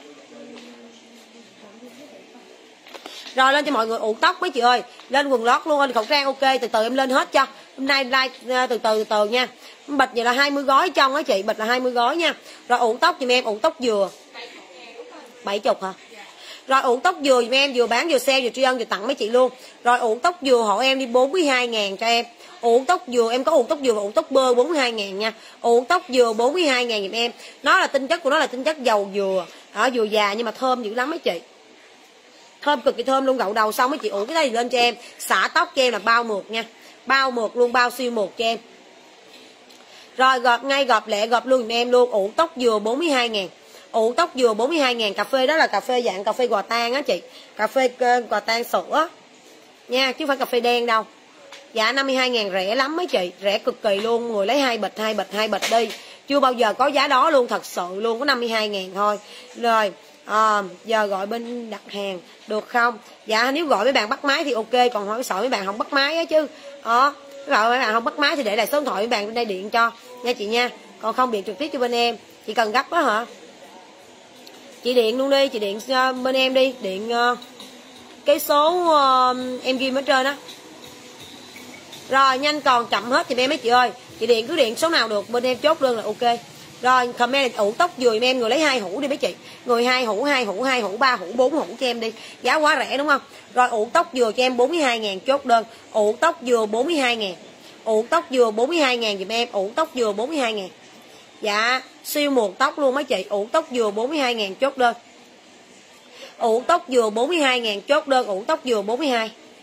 Rồi lên cho mọi người ủ tóc mấy chị ơi. Lên quần lót luôn, lên khẩu trang ok, từ từ em lên hết cho. Hôm nay like từ từ từ từ nha. Bịch vậy là hai mươi gói trong á chị, bịch là hai mươi gói nha. Rồi ủ tóc giùm em, ủ tóc dừa. bảy mươi hả? Rồi ủ tóc dừa giùm em, vừa bán vừa sale vừa tri ân vừa tặng mấy chị luôn. Rồi ủ tóc dừa hộ em đi bốn mươi hai ngàn cho em. Ủ tóc dừa em có ủ tóc dừa và ủ tóc bơ bốn mươi hai ngàn nha. Ủ tóc dừa bốn mươi hai ngàn giùm em. Nó là tinh chất của nó là tinh chất dầu dừa. Đó, dừa già nhưng mà thơm dữ lắm mấy chị. Thơm cực kỳ thơm luôn, gậu đầu xong mấy chị ủ cái này lên cho em. Xả tóc cho em là bao mượt nha. Bao mượt luôn, bao siêu mượt cho em. Rồi gọt ngay gọt lẹ gọt luôn giùm em luôn. Ủ tóc dừa bốn mươi hai ngàn. Ủ tóc dừa bốn mươi hai ngàn. Cà phê đó là cà phê dạng cà phê Hòa Tan á chị. Cà phê Hòa Tan sữa nha, chứ không phải cà phê đen đâu. Dạ năm mươi hai ngàn rẻ lắm mấy chị. Rẻ cực kỳ luôn. Người lấy hai bịch hai bịch hai bịch đi. Chưa bao giờ có giá đó luôn, thật sự luôn. Có năm mươi hai ngàn thôi. Rồi à, giờ gọi bên đặt hàng được không? Dạ nếu gọi mấy bạn bắt máy thì ok. Còn hỏi sợ mấy bạn không bắt máy á chứ. Đó, gọi mấy bạn không bắt máy thì để lại số điện thoại mấy bạn bên đây điện cho nha chị nha. Còn không điện trực tiếp cho bên em. Chị cần gấp đó hả? Chị điện luôn đi, chị điện uh, bên em đi, điện uh, cái số uh, em ghi ở trên đó. Rồi nhanh còn chậm hết thì em mấy chị ơi. Chị điện cứ điện số nào được bên em chốt đơn là ok. Rồi comment ủ tóc dừa em, người lấy hai hũ đi mấy chị. Người hai hũ, hai hũ, hai hũ, ba hũ, bốn hũ cho em đi. Giá quá rẻ đúng không? Rồi ủ tóc dừa cho em bốn mươi hai ngàn chốt đơn. Ủ tóc dừa bốn mươi hai ngàn. Ủ tóc dừa bốn mươi hai ngàn giùm em, ủ tóc dừa bốn mươi hai ngàn. Dạ, siêu mượt tóc luôn mấy chị. Ủ tóc dừa bốn mươi hai ngàn chốt đơn. Ủ tóc dừa bốn mươi hai ngàn chốt đơn. Ủ tóc dừa bốn mươi hai.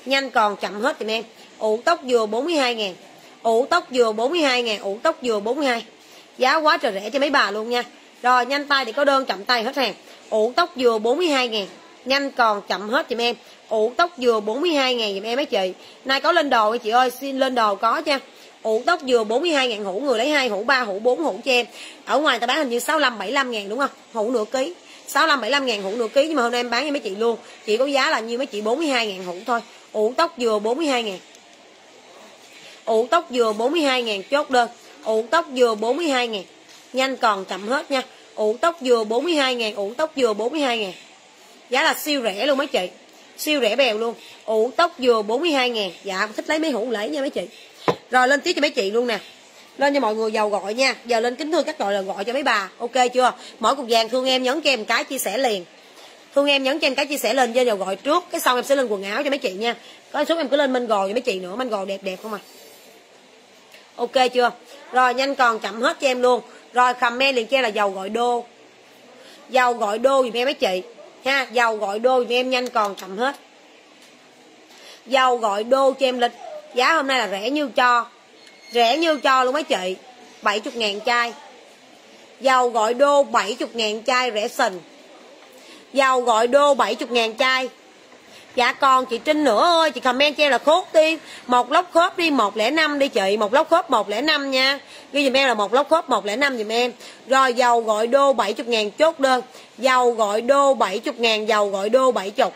nhanh còn chậm hết giùm em. Ủ tóc dừa bốn mươi hai ngàn, ủ tóc dừa bốn mươi hai ngàn, ủ tóc dừa bốn mươi hai. Giá quá trời rẻ cho mấy bà luôn nha. Rồi nhanh tay thì có đơn chậm tay hết hàng. Ủ tóc dừa bốn mươi hai ngàn, nhanh còn chậm hết giùm em. Ủ tóc dừa bốn mươi hai ngàn giùm em mấy chị. Nay có lên đồ chị ơi, xin lên đồ có nha. Ủ tóc dừa bốn mươi hai ngàn hũ, người lấy hai hũ, ba hũ, bốn hũ cho em. Ở ngoài ta bán hình như sáu mươi lăm bảy mươi lăm ngàn đúng không? Hũ nửa ký. sáu mươi lăm bảy mươi lăm ngàn hũ nửa ký, nhưng mà hôm nay em bán cho mấy chị luôn. Chị có giá là nhiêu mấy chị? bốn mươi hai ngàn hũ thôi. Ủ tóc dừa bốn mươi hai ngàn. Ủ tóc dừa bốn mươi hai ngàn chốt đơn. Ủ tóc dừa bốn mươi hai ngàn. Nhanh còn chậm hết nha. Ủ tóc dừa bốn mươi hai ngàn, ủ tóc dừa bốn mươi hai ngàn. Giá là siêu rẻ luôn mấy chị. Siêu rẻ bèo luôn. Ủ tóc dừa bốn mươi hai ngàn. Dạ thích lấy mấy hũ lấy nha mấy chị. Rồi lên tiếp cho mấy chị luôn nè. Lên cho mọi người giàu gọi nha. Giờ lên kính thưa các gọi là gọi cho mấy bà. Ok chưa? Mỗi cục vàng thương em nhấn cho em cái chia sẻ liền. Thương em nhấn cho em cái chia sẻ lên cho giàu gọi trước. Cái sau em sẽ lên quần áo cho mấy chị nha. Có số em cứ lên manh gò cho mấy chị nữa. Manh gò đẹp đẹp không à. Ok chưa? Rồi nhanh còn chậm hết cho em luôn. Rồi comment liền cho em là giàu gọi đô. Giàu gọi đô dùm em mấy chị ha. Giàu gọi đô dùm em, nhanh còn chậm hết. Giàu gọi đô cho em lịch. Giá hôm nay là rẻ như cho. Rẻ như cho luôn mấy chị. bảy mươi ngàn chai. Giàu gọi đô bảy mươi ngàn chai rẻ sình. Giàu gọi đô bảy mươi ngàn chai. Dạ còn chị Trinh nữa ơi, chị comment cho em là khốt đi. Một lốc khớp đi một không năm đi chị. Một lốc khớp một không năm nha. Ghi dùm em là một lốc khớp một không năm dùm em. Rồi dầu gọi đô bảy mươi ngàn chốt đơn. Dầu gọi đô bảy mươi ngàn, dầu gọi đô bảy mươi.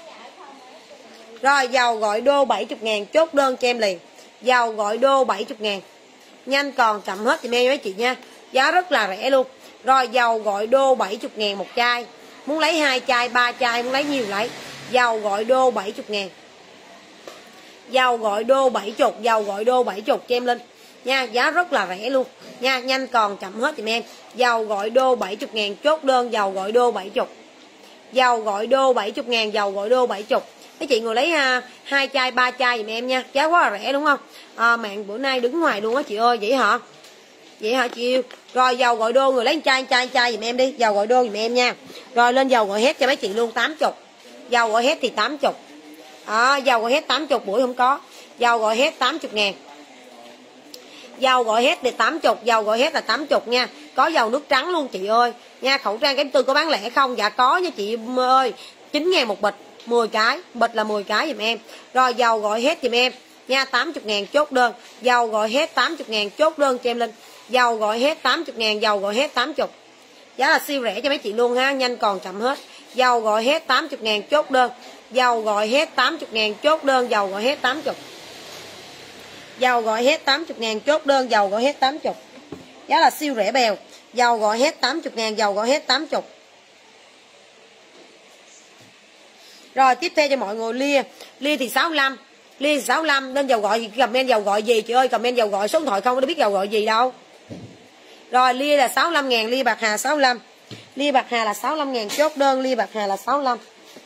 Rồi dầu gọi đô bảy mươi ngàn chốt đơn cho em liền. Dầu gọi đô bảy mươi ngàn. Nhanh còn chậm hết dùm em với chị nha. Giá rất là rẻ luôn. Rồi dầu gọi đô bảy mươi ngàn một chai. Muốn lấy hai chai, ba chai, muốn lấy nhiều lấy. Dầu gọi đô bảy mươi ngàn. Dầu gọi đô bảy mươi, dầu gọi đô bảy mươi cho em Linh nha. Giá rất là rẻ luôn nha. Nhanh còn chậm hết dùm em. Dầu gọi đô bảy mươi ngàn chốt đơn. Dầu gọi đô bảy mươi. Dầu gọi đô bảy mươi ngàn, dầu gọi đô bảy mươi. Mấy chị người lấy ha, hai chai, ba chai dùm em nha. Giá quá là rẻ đúng không? À, mạng bữa nay đứng ngoài luôn á chị ơi. Vậy hả? Vậy hả chị yêu? Rồi dầu gọi đô người lấy chai, chai, chai dùm em đi. Dầu gọi đô dùm em nha. Rồi lên dầu gọi hết cho mấy chị luôn tám mươi. Dầu gọi hết thì tám mươi. À, dầu gọi hết tám mươi, buổi không có. Dầu gọi hết tám mươi ngàn. Dầu gọi hết thì tám mươi, dầu gọi hết là tám mươi nha. Có dầu nước trắng luôn chị ơi. Nha, khẩu trang cái tư có bán lẻ không? Dạ có nha chị ơi. chín ngàn một bịch, mười cái. Bịch là mười cái dùm em. Rồi dầu gọi hết dùm em. Nha, tám mươi ngàn chốt đơn. Dầu gọi hết tám mươi ngàn chốt đơn cho em Linh. Dầu gọi hết tám mươi ngàn, dầu gọi hết tám mươi. Giá là siêu rẻ cho mấy chị luôn ha. Nhanh còn chậm hết. Dầu gọi hết tám mươi ngàn chốt đơn. Dầu gọi hết tám mươi ngàn chốt đơn. Dầu gọi hết tám mươi. Dầu gọi hết tám mươi ngàn chốt đơn. Dầu gọi hết tám mươi. Giá là siêu rẻ bèo. Dầu gọi hết tám mươi ngàn, dầu gọi hết tám mươi. Rồi tiếp theo cho mọi người lia. Lia thì sáu mươi lăm. Lia thì sáu mươi lăm. Nên dầu gọi gì? Comment dầu gọi gì chị ơi? Comment dầu gọi số điện thoại không có biết dầu gọi gì đâu. Rồi lia là sáu mươi lăm ngàn. Lia bạc hà sáu mươi lăm. Lia bạc hà là sáu mươi lăm ngàn chốt đơn. Lia bạc hà là sáu mươi lăm.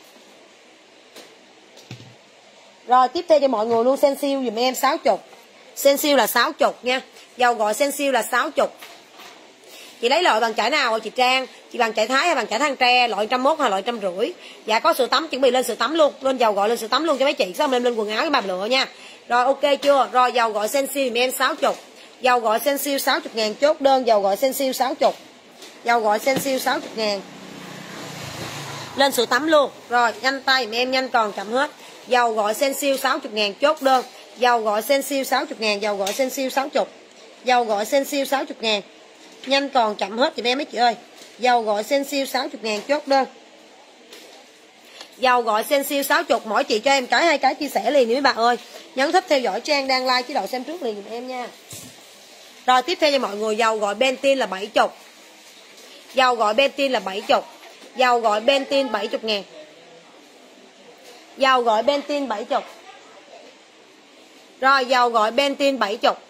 Rồi tiếp theo cho mọi người luôn Sensiêu dùm em sáu mươi. Sensiêu là sáu mươi nha. Dầu gọi Sensiêu là sáu mươi. Chị lấy loại bằng chải nào rồi chị Trang? Chị bằng chải Thái hay bằng chải than tre? Loại một trăm mốt hay loại một trăm rưỡi? Dạ có sữa tắm, chuẩn bị lên sữa tắm luôn. Lên dầu gọi lên sữa tắm luôn cho mấy chị. Xong em lên quần áo cái bà lựa nha. Rồi ok chưa? Rồi dầu gọi Sensiêu dùm em sáu mươi. Dầu gọi Sensiêu sáu mươi ngàn chốt đơn. Dầu gọi Sensiêu sáu mươi. Dầu gọi Sensiêu sáu mươi ngàn. Lên sữa tắm luôn. Rồi nhanh tay dùm em, nhanh còn chậm hết. Dầu gọi Sensiêu sáu mươi ngàn chốt đơn. Dầu gọi Sensiêu sáu mươi ngàn, dầu gọi Sensiêu sáu mươi. Dầu gọi Sensiêu sáu mươi ngàn. Nhanh còn chậm hết chị em mấy chị ơi. Dầu gọi Sensiêu sáu mươi ngàn chốt đơn. Dầu gọi Sensiêu sáu mươi, mỗi chị cho em cái hai cái chia sẻ liền đi mấy bà ơi. Nhấn thích theo dõi Trang đang like chế độ xem trước liền giùm em nha. Rồi tiếp theo cho mọi người dầu gọi Bentin là bảy mươi. Dầu gọi Bentin là bảy mươi. Dầu gọi Bentin bảy mươi ngàn. Dầu gọi Bentin bảy mươi. Rồi dầu gọi Bentin bảy mươi.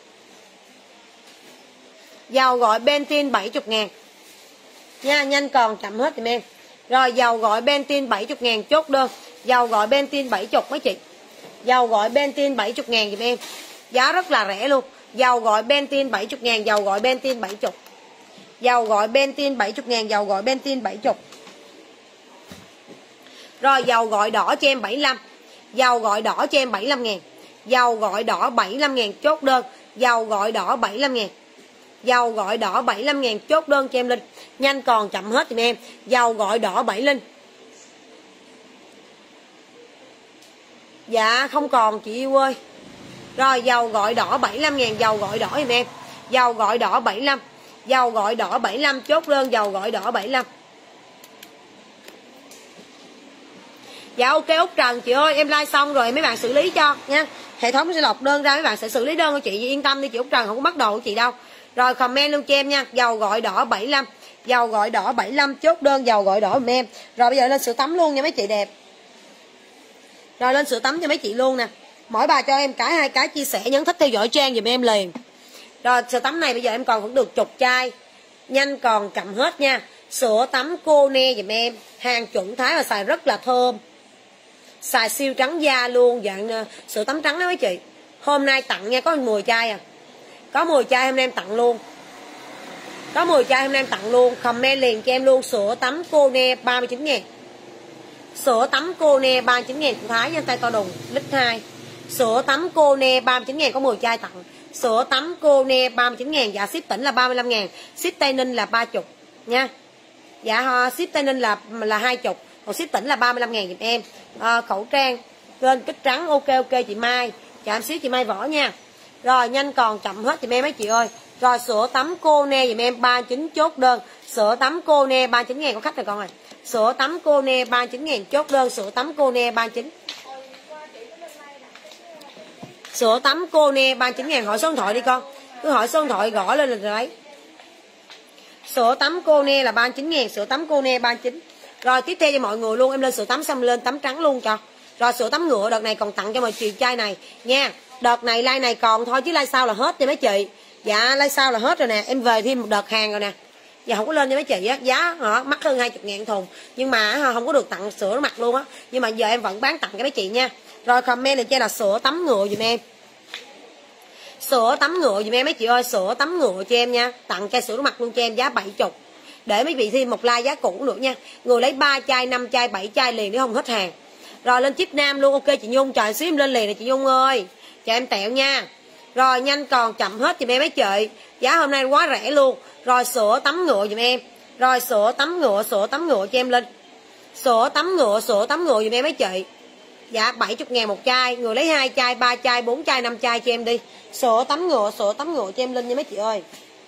Dầu gọi Bentin bảy mươi ngàn. Nha, nhanh còn chậm hết thì em. Rồi dầu gọi Bentin bảy mươi ngàn chốt đơn. Dầu gọi Bentin bảy mươi mấy chị. Dầu gọi Bentin bảy mươi ngàn giùm em. Giá rất là rẻ luôn. Dầu gọi Bentin bảy mươi ngàn, dầu gọi Bentin bảy mươi. Dầu gọi Bentin bảy mươi ngàn, dầu gọi Bentin bảy mươi. Rồi dầu gọi đỏ cho em bảy mươi lăm. Dầu gội đỏ cho em bảy mươi lăm ngàn. Dầu gội đỏ bảy mươi lăm ngàn chốt đơn. Dầu gội đỏ bảy mươi lăm ngàn. Dầu gội đỏ bảy mươi lăm ngàn chốt đơn cho em Linh. Nhanh còn chậm hết giùm em. Dầu gội đỏ bảy Linh. Dạ không còn chị yêu ơi. Rồi dầu gội đỏ bảy mươi lăm ngàn. Dầu gội đỏ giùm em. Dầu gội đỏ bảy mươi lăm. Dầu gội đỏ bảy mươi lăm chốt đơn. Dầu gội đỏ bảy mươi lăm. Dạ ok Út Trần chị ơi, em like xong rồi mấy bạn xử lý cho nha. Hệ thống sẽ lọc đơn ra, mấy bạn sẽ xử lý đơn của chị, yên tâm đi chị Út Trần, không có mất đồ của chị đâu. Rồi comment luôn cho em nha. Dầu gội đỏ bảy mươi lăm. Dầu gội đỏ bảy mươi lăm chốt đơn. Dầu gội đỏ giùm em. Rồi bây giờ lên sữa tắm luôn nha mấy chị đẹp. Rồi lên sữa tắm cho mấy chị luôn nè. Mỗi bà cho em cái hai cái chia sẻ, nhấn thích theo dõi trang giùm em liền. Rồi sữa tắm này bây giờ em còn vẫn được chục chai. Nhanh còn cầm hết nha. Sữa tắm cô ne giùm em. Hàng chuẩn Thái và xài rất là thơm. Xài siêu trắng da luôn. Dạng uh, sữa tắm trắng đó mấy chị. Hôm nay tặng nha, có mười chai à. Có mười chai hôm nay em tặng luôn. Có mười chai hôm nay em tặng luôn. Comment liền cho em luôn. Sữa tắm cô ne ba mươi chín ngàn. Sữa tắm cô ne ba mươi chín ngàn của Thái nha, tay to đùng lít hai. Sữa tắm cô ne ba mươi chín ngàn có mười chai tặng. Sữa tắm cô ne ba mươi chín ngàn. Dạ ship tỉnh là ba mươi lăm ngàn. Ship Tây Ninh là ba mươi nha. Dạ ship Tây Ninh là là hai mươi. Còn ship tỉnh là ba mươi lăm ngàn giùm em. À, khẩu trang lên kích trắng. Ok ok chị Mai. Chào em xíu chị Mai Võ nha. Rồi nhanh còn chậm hết giùm em mấy chị ơi. Rồi sữa tắm cô ne giùm em ba mươi chín chốt đơn. Sữa tắm cô ne ba mươi chín ngàn có khách rồi con ơi. Sữa tắm cô ne ba mươi chín ngàn chốt đơn. Sữa tắm cô ne ba mươi chín. Sữa tắm cô ne ba mươi chín ngàn. Hỏi số điện thoại đi con. Cứ hỏi số điện thoại gõ lên là lấy. Sữa tắm cô ne là ba mươi chín ngàn. Sữa tắm cô ne ba mươi chín. Rồi tiếp theo cho mọi người luôn. Em lên sữa tắm xong lên tắm trắng luôn cho. Rồi sữa tắm ngựa đợt này còn tặng cho mọi chị chai này nha. Đợt này like này còn thôi chứ like sau là hết cho mấy chị. Dạ like sau là hết rồi nè. Em về thêm một đợt hàng rồi nè. Dạ không có lên cho mấy chị á. Giá hả, mắc hơn hai mươi ngàn thùng. Nhưng mà không có được tặng sữa mặt luôn á. Nhưng mà giờ em vẫn bán tặng cho mấy chị nha. Rồi comment này cho là sữa tắm ngựa dùm em. Sữa tắm ngựa dùm em mấy chị ơi. Sữa tắm ngựa cho em nha. Tặng chai sữa mặt luôn cho em giá bảy mươi. Để mấy vị thêm một like giá cũ nữa nha. Người lấy ba chai, năm chai, bảy chai liền nếu không hết hàng. Rồi lên chip nam luôn. Ok chị Nhung, trời xíu em lên liền nè chị Nhung ơi. Chào em Tẹo nha. Rồi nhanh còn chậm hết giùm em mấy chị. Giá hôm nay quá rẻ luôn. Rồi sữa tắm ngựa giùm em. Rồi sữa tắm ngựa, sữa tắm ngựa cho em Linh. Sữa tắm ngựa, sữa tắm ngựa giùm em mấy chị. Dạ bảy mươi ngàn một chai. Người lấy hai chai, ba chai, bốn chai, năm chai cho em đi. Sữa tắm ngựa, sữa tắm ngựa cho em Linh nha mấy chị ơi.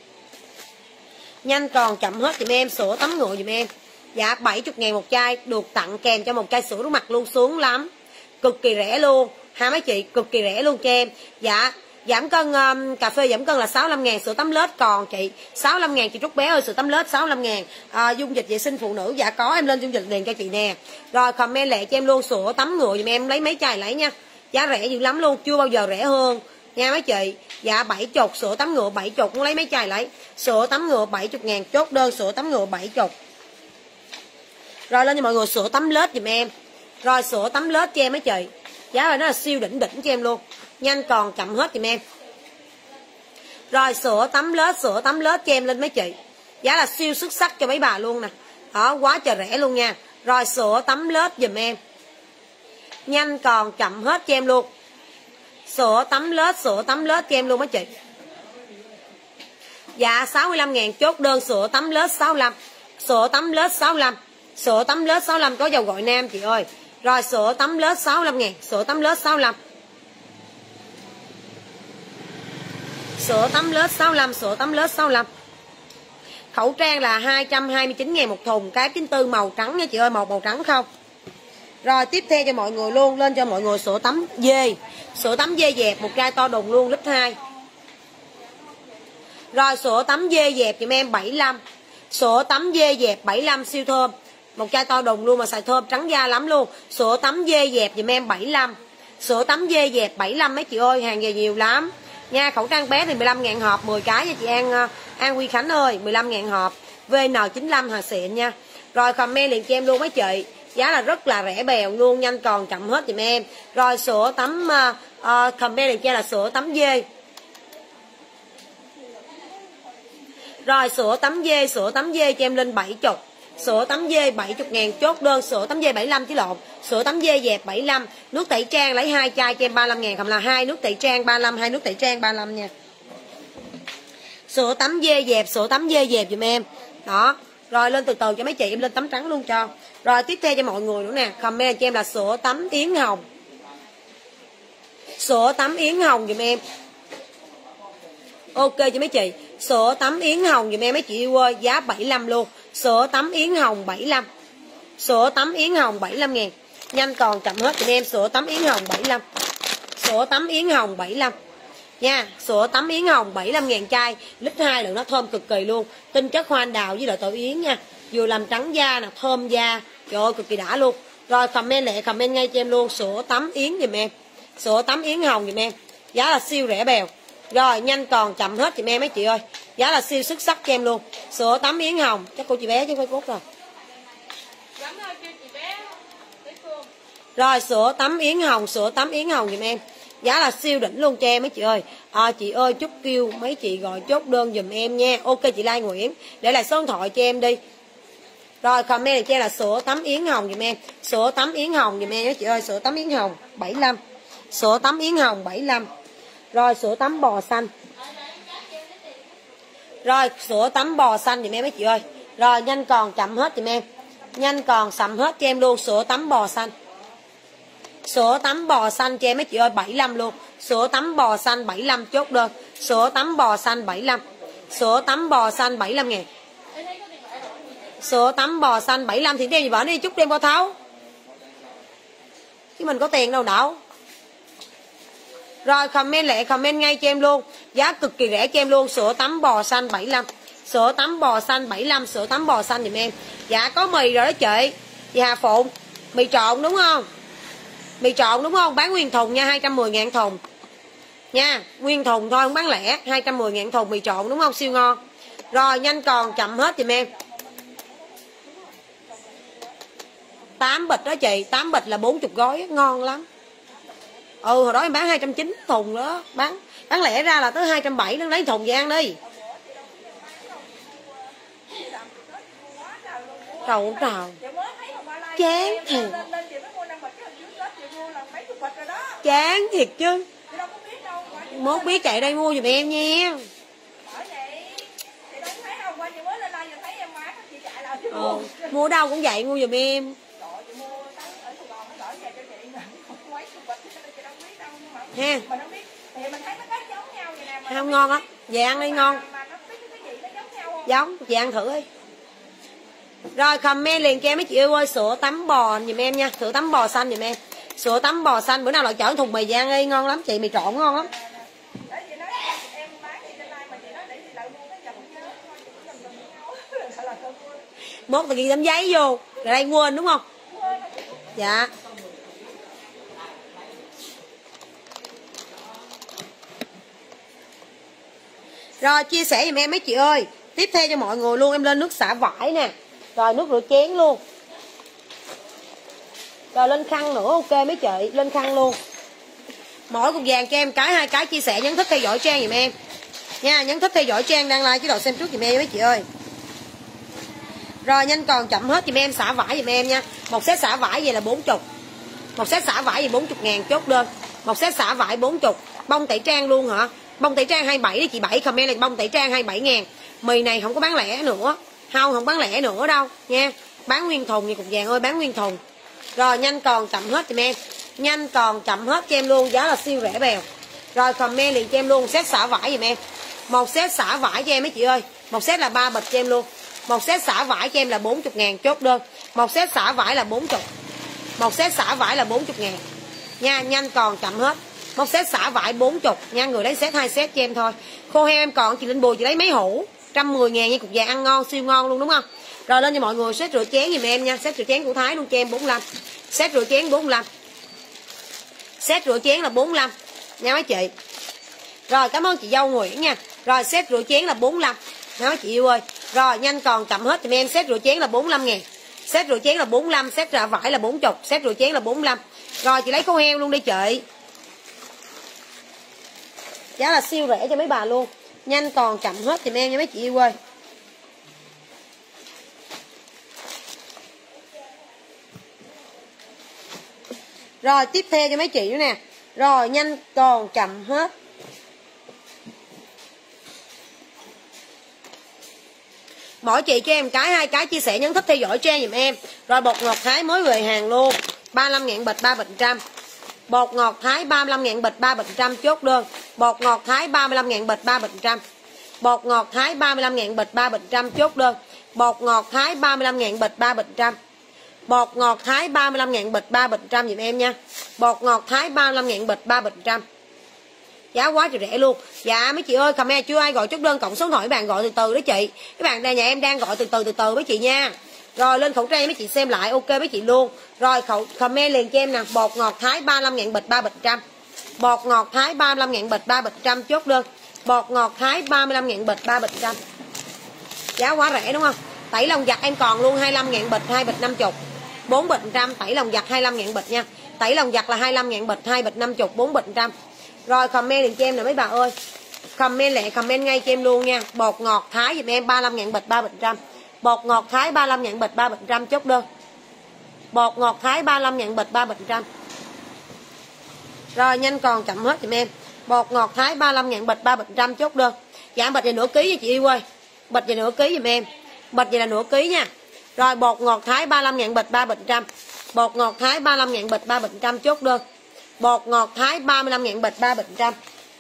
Nhanh còn chậm hết giùm em. Sữa tắm ngựa giùm em. Dạ bảy mươi ngàn một chai. Được tặng kèm cho một chai sữa rửa mặt luôn, xuống lắm. Cực kỳ rẻ luôn ha mấy chị, cực kỳ rẻ luôn cho em. Dạ giảm cân um, cà phê giảm cân là sáu mươi lăm ngàn. Sữa tắm lết còn chị sáu mươi lăm ngàn chị Trúc Bé ơi. Sữa tắm lết sáu mươi lăm ngàn. à, Dung dịch vệ sinh phụ nữ dạ có, em lên dung dịch liền cho chị nè. Rồi comment lẹ cho em luôn. Sữa tắm ngựa giùm em, lấy mấy chai lấy nha. Giá rẻ dữ lắm luôn, chưa bao giờ rẻ hơn nha mấy chị. Dạ bảy mươi. Sữa tắm ngựa bảy mươi, muốn lấy mấy chai lấy. Sữa tắm ngựa bảy mươi ngàn chốt đơn. Sữa tắm ngựa bảy mươi. Rồi lên cho mọi người sữa tắm lết giùm em. Rồi sữa tắm lết cho em mấy chị. Giá rồi nó là siêu đỉnh đỉnh cho em luôn. Nhanh còn chậm hết giùm em. Rồi sữa tắm lết, sữa tắm lết cho em lên mấy chị. Giá là siêu xuất sắc cho mấy bà luôn nè. Đó quá trời rẻ luôn nha. Rồi sữa tắm lết giùm em. Nhanh còn chậm hết cho em luôn. Sữa tắm lết, sữa tắm lết cho em luôn mấy chị. Dạ sáu mươi lăm ngàn chốt đơn. Sữa tắm lết sáu mươi lăm. Sữa tắm lết sáu mươi lăm. Sữa tắm lết sáu mươi lăm có dầu gội nam chị ơi. Rồi sữa tắm lết sáu mươi lăm ngàn. Sữa tắm lết sáu mươi lăm. Sữa tắm lết sáu mươi lăm. Sữa tắm lết sáu mươi lăm. Khẩu trang là hai trăm hai mươi chín ngàn một thùng. Cái chín tư màu trắng nha chị ơi. Màu màu trắng không. Rồi tiếp theo cho mọi người luôn. Lên cho mọi người sữa tắm dê. Sữa tắm dê dẹp một chai to đùng luôn, lít hai. Rồi sữa tắm dê dẹp giùm em bảy mươi lăm. Sữa tắm dê dẹp bảy mươi lăm siêu thơm. Một chai to đùng luôn mà xài thơm trắng da lắm luôn. Sữa tắm dê dẹp giùm em bảy mươi lăm. Sữa tắm dê dẹp bảy mươi lăm mấy chị ơi. Hàng về nhiều lắm nha. Khẩu trang bé thì mười lăm ngàn hộp, mười cái cho chị An An Huy Khánh ơi. mười lăm ngàn hộp. vê en chín mươi lăm hàng xịn nha. Rồi comment liền cho em luôn mấy chị. Giá là rất là rẻ bèo luôn. Nhanh còn chậm hết giùm em. Rồi sữa tắm uh, uh, comment liền cho là sữa tắm dê. Rồi sữa tắm dê, sữa tắm dê cho em lên bảy mươi. Sữa tắm dê bảy mươi ngàn chốt đơn. Sữa tắm dê bảy mươi lăm chứ lộn. Sữa tắm dê dẹp bảy mươi lăm. Nước tẩy trang lấy hai chai cho em ba mươi lăm ngàn, không là hai nước tẩy trang ba mươi lăm, hai nước tẩy trang ba mươi lăm nha. Sữa tắm dê dẹp, sữa tắm dê dẹp giùm em. Đó. Rồi lên từ từ cho mấy chị, em lên tắm trắng luôn cho. Rồi tiếp theo cho mọi người nữa nè, comment cho em là sữa tắm yến hồng. Sữa tắm yến hồng giùm em. Ok cho mấy chị. Sữa tắm yến hồng giùm em mấy chị yêu ơi, giá bảy mươi lăm luôn. Sữa tắm yến hồng bảy mươi lăm. Sữa tắm yến hồng bảy mươi lăm ngàn. Nhanh còn chậm hết giùm em. Sữa tắm yến hồng bảy mươi lăm. Sữa tắm yến hồng bảy mươi lăm nha. Sữa tắm yến hồng bảy mươi lăm ngàn chai, lít hai lượng, nó thơm cực kỳ luôn. Tinh chất hoa anh đào với đậu tỏi yến nha. Vừa làm trắng da nè, thơm da. Trời ơi cực kỳ đã luôn. Rồi comment lẹ, comment ngay cho em luôn. Sữa tắm yến giùm em. Sữa tắm yến hồng giùm em. Giá là siêu rẻ bèo. Rồi nhanh còn chậm hết giùm em mấy chị ơi. Giá là siêu xuất sắc cho em luôn. Sữa tắm yến hồng. Chắc cô chị bé chứ không phải cốt rồi. Rồi sữa tắm yến hồng, sữa tắm yến hồng giùm em. Giá là siêu đỉnh luôn cho em mấy chị ơi. À, chị ơi chút kêu mấy chị gọi chốt đơn giùm em nha. Ok chị Lai Nguyễn, để lại số điện thoại cho em đi. Rồi comment này cho em là sữa tắm yến hồng giùm em. Sữa tắm yến hồng giùm em mấy chị ơi. Sữa tắm yến hồng bảy mươi lăm. Sữa tắm yến hồng bảy mươi lăm. Rồi sữa tắm bò xanh. Rồi sữa tắm bò xanh giùm em mấy chị ơi. Rồi nhanh còn chậm hết giùm em. Nhanh còn sầm hết cho em luôn. Sữa tắm bò xanh. Sữa tắm bò xanh cho em mấy chị ơi, bảy mươi lăm luôn. Sữa tắm bò xanh bảy mươi lăm chốt đơn. Sữa tắm bò xanh bảy mươi lăm. Sữa tắm bò xanh bảy mươi lăm ngàn. Sữa tắm bò xanh bảy mươi lăm thì đem gì bỏ đi chút đem qua tháo. Chứ mình có tiền đâu đâu. Rồi comment lẹ, comment ngay cho em luôn. Giá cực kỳ rẻ cho em luôn. Sữa tắm bò xanh bảy mươi lăm. Sữa tắm bò xanh bảy mươi lăm. Sữa tắm bò xanh giùm em. Dạ có mì rồi đó chị. Chị Hà Phụng. Mì trộn đúng không? Mì trộn đúng không? Bán nguyên thùng nha, hai trăm mười ngàn thùng. Nha, nguyên thùng thôi không bán lẻ, hai trăm mười ngàn thùng mì trộn đúng không? Siêu ngon. Rồi nhanh còn chậm hết giùm em. tám bịch đó chị, tám bịch là bốn mươi gói, ngon lắm. Ừ, hồi đó em bán hai trăm chín mươi thùng đó, bán bán lẻ ra là tới hai trăm bảy mươi, lấy thùng về ăn đi. Trời trời. Chán thiệt. Chán thiệt chứ. Mốt biết chạy đây mua giùm em nha. Ừ, mua đâu cũng vậy, mua giùm em. Ha. Không ngon á, về ăn đi ngon. Giống, về ăn thử đi. Rồi comment liền cho em mấy chị yêu ơi, sữa tắm bò giùm em nha, sữa tắm bò xanh giùm em. Sữa tắm bò xanh bữa nào lại chở thùng mì về ăn đi, ngon lắm chị, mì trộn ngon lắm. Mốt tao ghi tấm giấy vô, rồi đây quên đúng không? Dạ. Rồi chia sẻ giùm em mấy chị ơi. Tiếp theo cho mọi người luôn, em lên nước xả vải nè. Rồi nước rửa chén luôn. Rồi lên khăn nữa, ok mấy chị, lên khăn luôn. Mỗi cục vàng cho em cái, hai cái chia sẻ, nhấn thích theo dõi trang giùm em. Nha, nhấn thích theo dõi trang đang like chế độ xem trước giùm em mấy chị ơi. Rồi nhanh còn chậm hết giùm em, xả vải giùm em nha. Một set xả vải về là bốn mươi. Một set xả vải về bốn mươi ngàn chốt đơn. Một set xả vải bốn mươi. Bông tẩy trang luôn hả? Bông tẩy trang hai mươi bảy đi chị Bảy, comment là bông tẩy trang hai mươi bảy ngàn. Mì này không có bán lẻ nữa. Không, không bán lẻ nữa đâu nha. Bán nguyên thùng thì cục vàng ơi, bán nguyên thùng. Rồi nhanh còn chậm hết giùm em. Nhanh còn chậm hết cho em luôn, giá là siêu rẻ bèo. Rồi comment liền cho em luôn set xả vải giùm em. Một set xả vải cho em mấy chị ơi. Một set là ba bịch cho em luôn. Một set xả vải cho em là bốn mươi ngàn chốt đơn. Một set xả vải là bốn mươi. Một set xả vải là bốn mươi ngàn. Nha, nhanh còn chậm hết. Một set xả vải bốn mươi nha, người lấy set hai set cho em thôi. Khô heo em còn chị Linh Bùi chị lấy mấy hũ, một trăm mười ngàn nha, cục vàng ăn ngon, siêu ngon luôn đúng không? Rồi lên cho mọi người set rửa chén giùm em nha, set rửa chén của Thái luôn cho em bốn mươi lăm. Set rửa chén bốn mươi lăm. Set rửa chén là bốn mươi lăm nha mấy chị. Rồi cảm ơn chị Dâu Nguyễn nha. Rồi set rửa chén là bốn mươi lăm nha mấy chị yêu ơi. Rồi nhanh còn chậm hết giùm em, set rửa chén là bốn mươi lăm ngàn. Set rửa chén là bốn mươi lăm, set rửa vải là bốn mươi, set rửa chén là bốn mươi lăm. Rồi chị lấy khô heo luôn đi chị. Giá là siêu rẻ cho mấy bà luôn. Nhanh còn chậm hết giùm em nha mấy chị yêu ơi. Rồi tiếp theo cho mấy chị nữa nè. Rồi nhanh còn chậm hết. Mỗi chị cho em cái hai cái chia sẻ nhấn thích theo dõi trang giùm em. Rồi bột ngọt Thái mới về hàng luôn, ba mươi lăm ngàn bịch ba bịch trăm. Bột ngọt Thái ba mươi lăm ngàn bịch ba bịch trăm chốt đơn. Bột ngọt Thái ba mươi lăm ngàn bịch ba bịch trăm. Bột ngọt Thái ba mươi lăm ngàn bịch ba bịch trăm chốt đơn. Bột ngọt Thái ba mươi lăm ngàn bịch ba bịch trăm. Bột ngọt Thái ba mươi lăm ngàn bịch ba bịch trăm giùm em nha. Bột ngọt Thái ba mươi lăm ngàn bịch ba bịch trăm. Giá quá trời rẻ luôn. Dạ mấy chị ơi, comment chưa ai gọi chốt đơn cộng số điện thoại bạn gọi từ từ đó chị. Các bạn đây nhà em đang gọi từ từ từ từ mấy chị nha. Rồi lên khẩu trang mấy chị xem lại, ok mấy chị luôn. Rồi khẩu comment liền cho em nè, bột ngọt Thái ba mươi lăm ngàn bịch ba bịch trăm. Bột ngọt Thái ba mươi lăm ngàn bịch ba bịch trăm chốt đơn. Bột ngọt Thái ba mươi lăm ngàn bịch ba bịch trăm. Giá quá rẻ đúng không? Tẩy lòng giặt em còn luôn hai mươi lăm ngàn bịch hai bịch năm mươi. bốn bịch trăm, tẩy lòng giặt hai mươi lăm ngàn bịch nha. Tẩy lòng giặt là hai mươi lăm ngàn bịch, hai bịch năm mươi, bốn bịch trăm. Rồi comment liền cho em nè mấy bà ơi. Comment lẹ, comment ngay cho em luôn nha. Bột ngọt Thái giùm em ba mươi lăm ngàn bịch ba bịch trăm. Bột ngọt Thái ba mươi lăm ngàn bịch ba bịch trăm chốt đơn. Bột ngọt Thái ba mươi lăm ngàn bịch ba bịch trăm. Rồi nhanh còn chậm hết giùm em. Bột ngọt Thái ba mươi lăm ngàn bịch ba bịch trăm chốt đơn. Dạ bịch về nửa ký nha chị yêu ơi. Bịch về nửa ký giùm em. Bịch về là nửa ký nha. Rồi bột ngọt Thái ba mươi lăm ngàn bịch ba bịch trăm. Bột ngọt Thái ba mươi lăm ngàn bịch ba bịch trăm chốt đơn. Bột ngọt Thái ba mươi lăm ngàn bịch ba bịch trăm.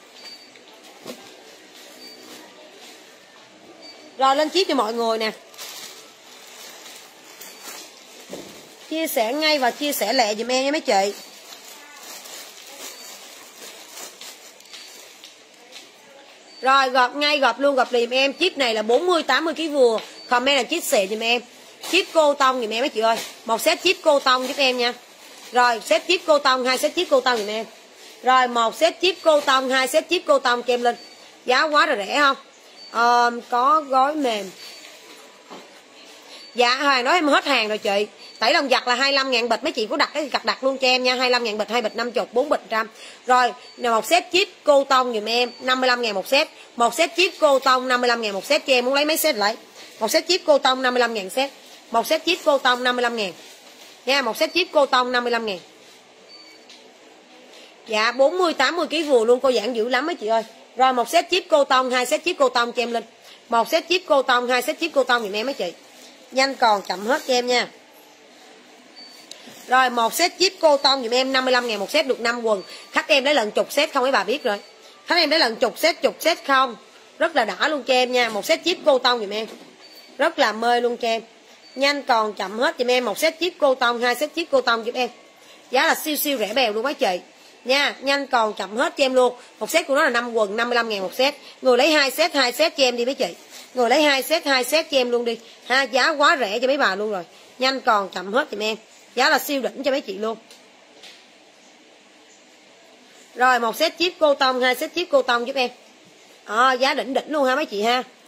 Rồi lên chiếc cho mọi người nè. Chia sẻ ngay và chia sẻ lẹ dùm em nha mấy chị. Rồi gọp ngay, gọp luôn, gọp liền em. Chip này là bốn mươi tám mươi ký vừa. Comment là chip xệ dùm em. Chip cô tông dùm em mấy chị ơi. Một set chip cô tông giúp em nha. Rồi set chip cô tông, hai set chip cô tông dùm em. Rồi một set chip cô tông, hai set chip cô tông cho em Linh. Giá quá là rẻ không? À, có gói mềm. Dạ hàng đó em hết hàng rồi chị. Tẩy lòng giặt là hai mươi lăm ngàn bịch, mấy chị có đặt cái cặt đặt luôn cho em nha. hai mươi lăm ngàn bịch, hai bịch năm mươi, bốn bịch trăm. Rồi một set chip cô tông dùm em năm mươi lăm ngàn một set. Một set chip cô tông năm mươi lăm ngàn một set cho em, muốn lấy mấy set lấy. Một set chip cô tông năm mươi lăm ngàn set. Một set chip cô tông năm mươi lăm ngàn nha. Một set chip cô tông năm mươi lăm ngàn. Dạ bốn mươi tám mươi ký vừa luôn, cô giảng dữ lắm mấy chị ơi. Rồi một set chip cô tông, hai set chip cô tông cho em Linh. Một set chip cô tông, hai set chip cô tông dùm em mấy chị. Nhanh còn chậm hết cho em nha. Rồi một set chip cô tông dùm em năm mươi lăm ngàn một set, được năm quần. Khách em lấy lần chục set không mấy bà biết rồi. Khách em lấy lần chục set, chục set không. Rất là đã luôn cho em nha. Một set chip cô tông dùm em. Rất là mê luôn cho em. Nhanh còn chậm hết dùm em. Một set chip cô tông, hai set chip cô tông giúp em. Giá là siêu siêu rẻ bèo luôn mấy chị nha. Nhanh còn chậm hết cho em luôn. Một set của nó là năm quần, năm mươi lăm ngàn một set. Người lấy hai set, hai set cho em đi mấy chị. Người lấy hai set, hai set cho em luôn đi ha. Giá quá rẻ cho mấy bà luôn rồi. Nhanh còn chậm hết dùm em. Giá là siêu đỉnh cho mấy chị luôn. Rồi một set chip cô tông, hai set chip cô tông giúp em. À, giá đỉnh đỉnh luôn ha mấy chị ha.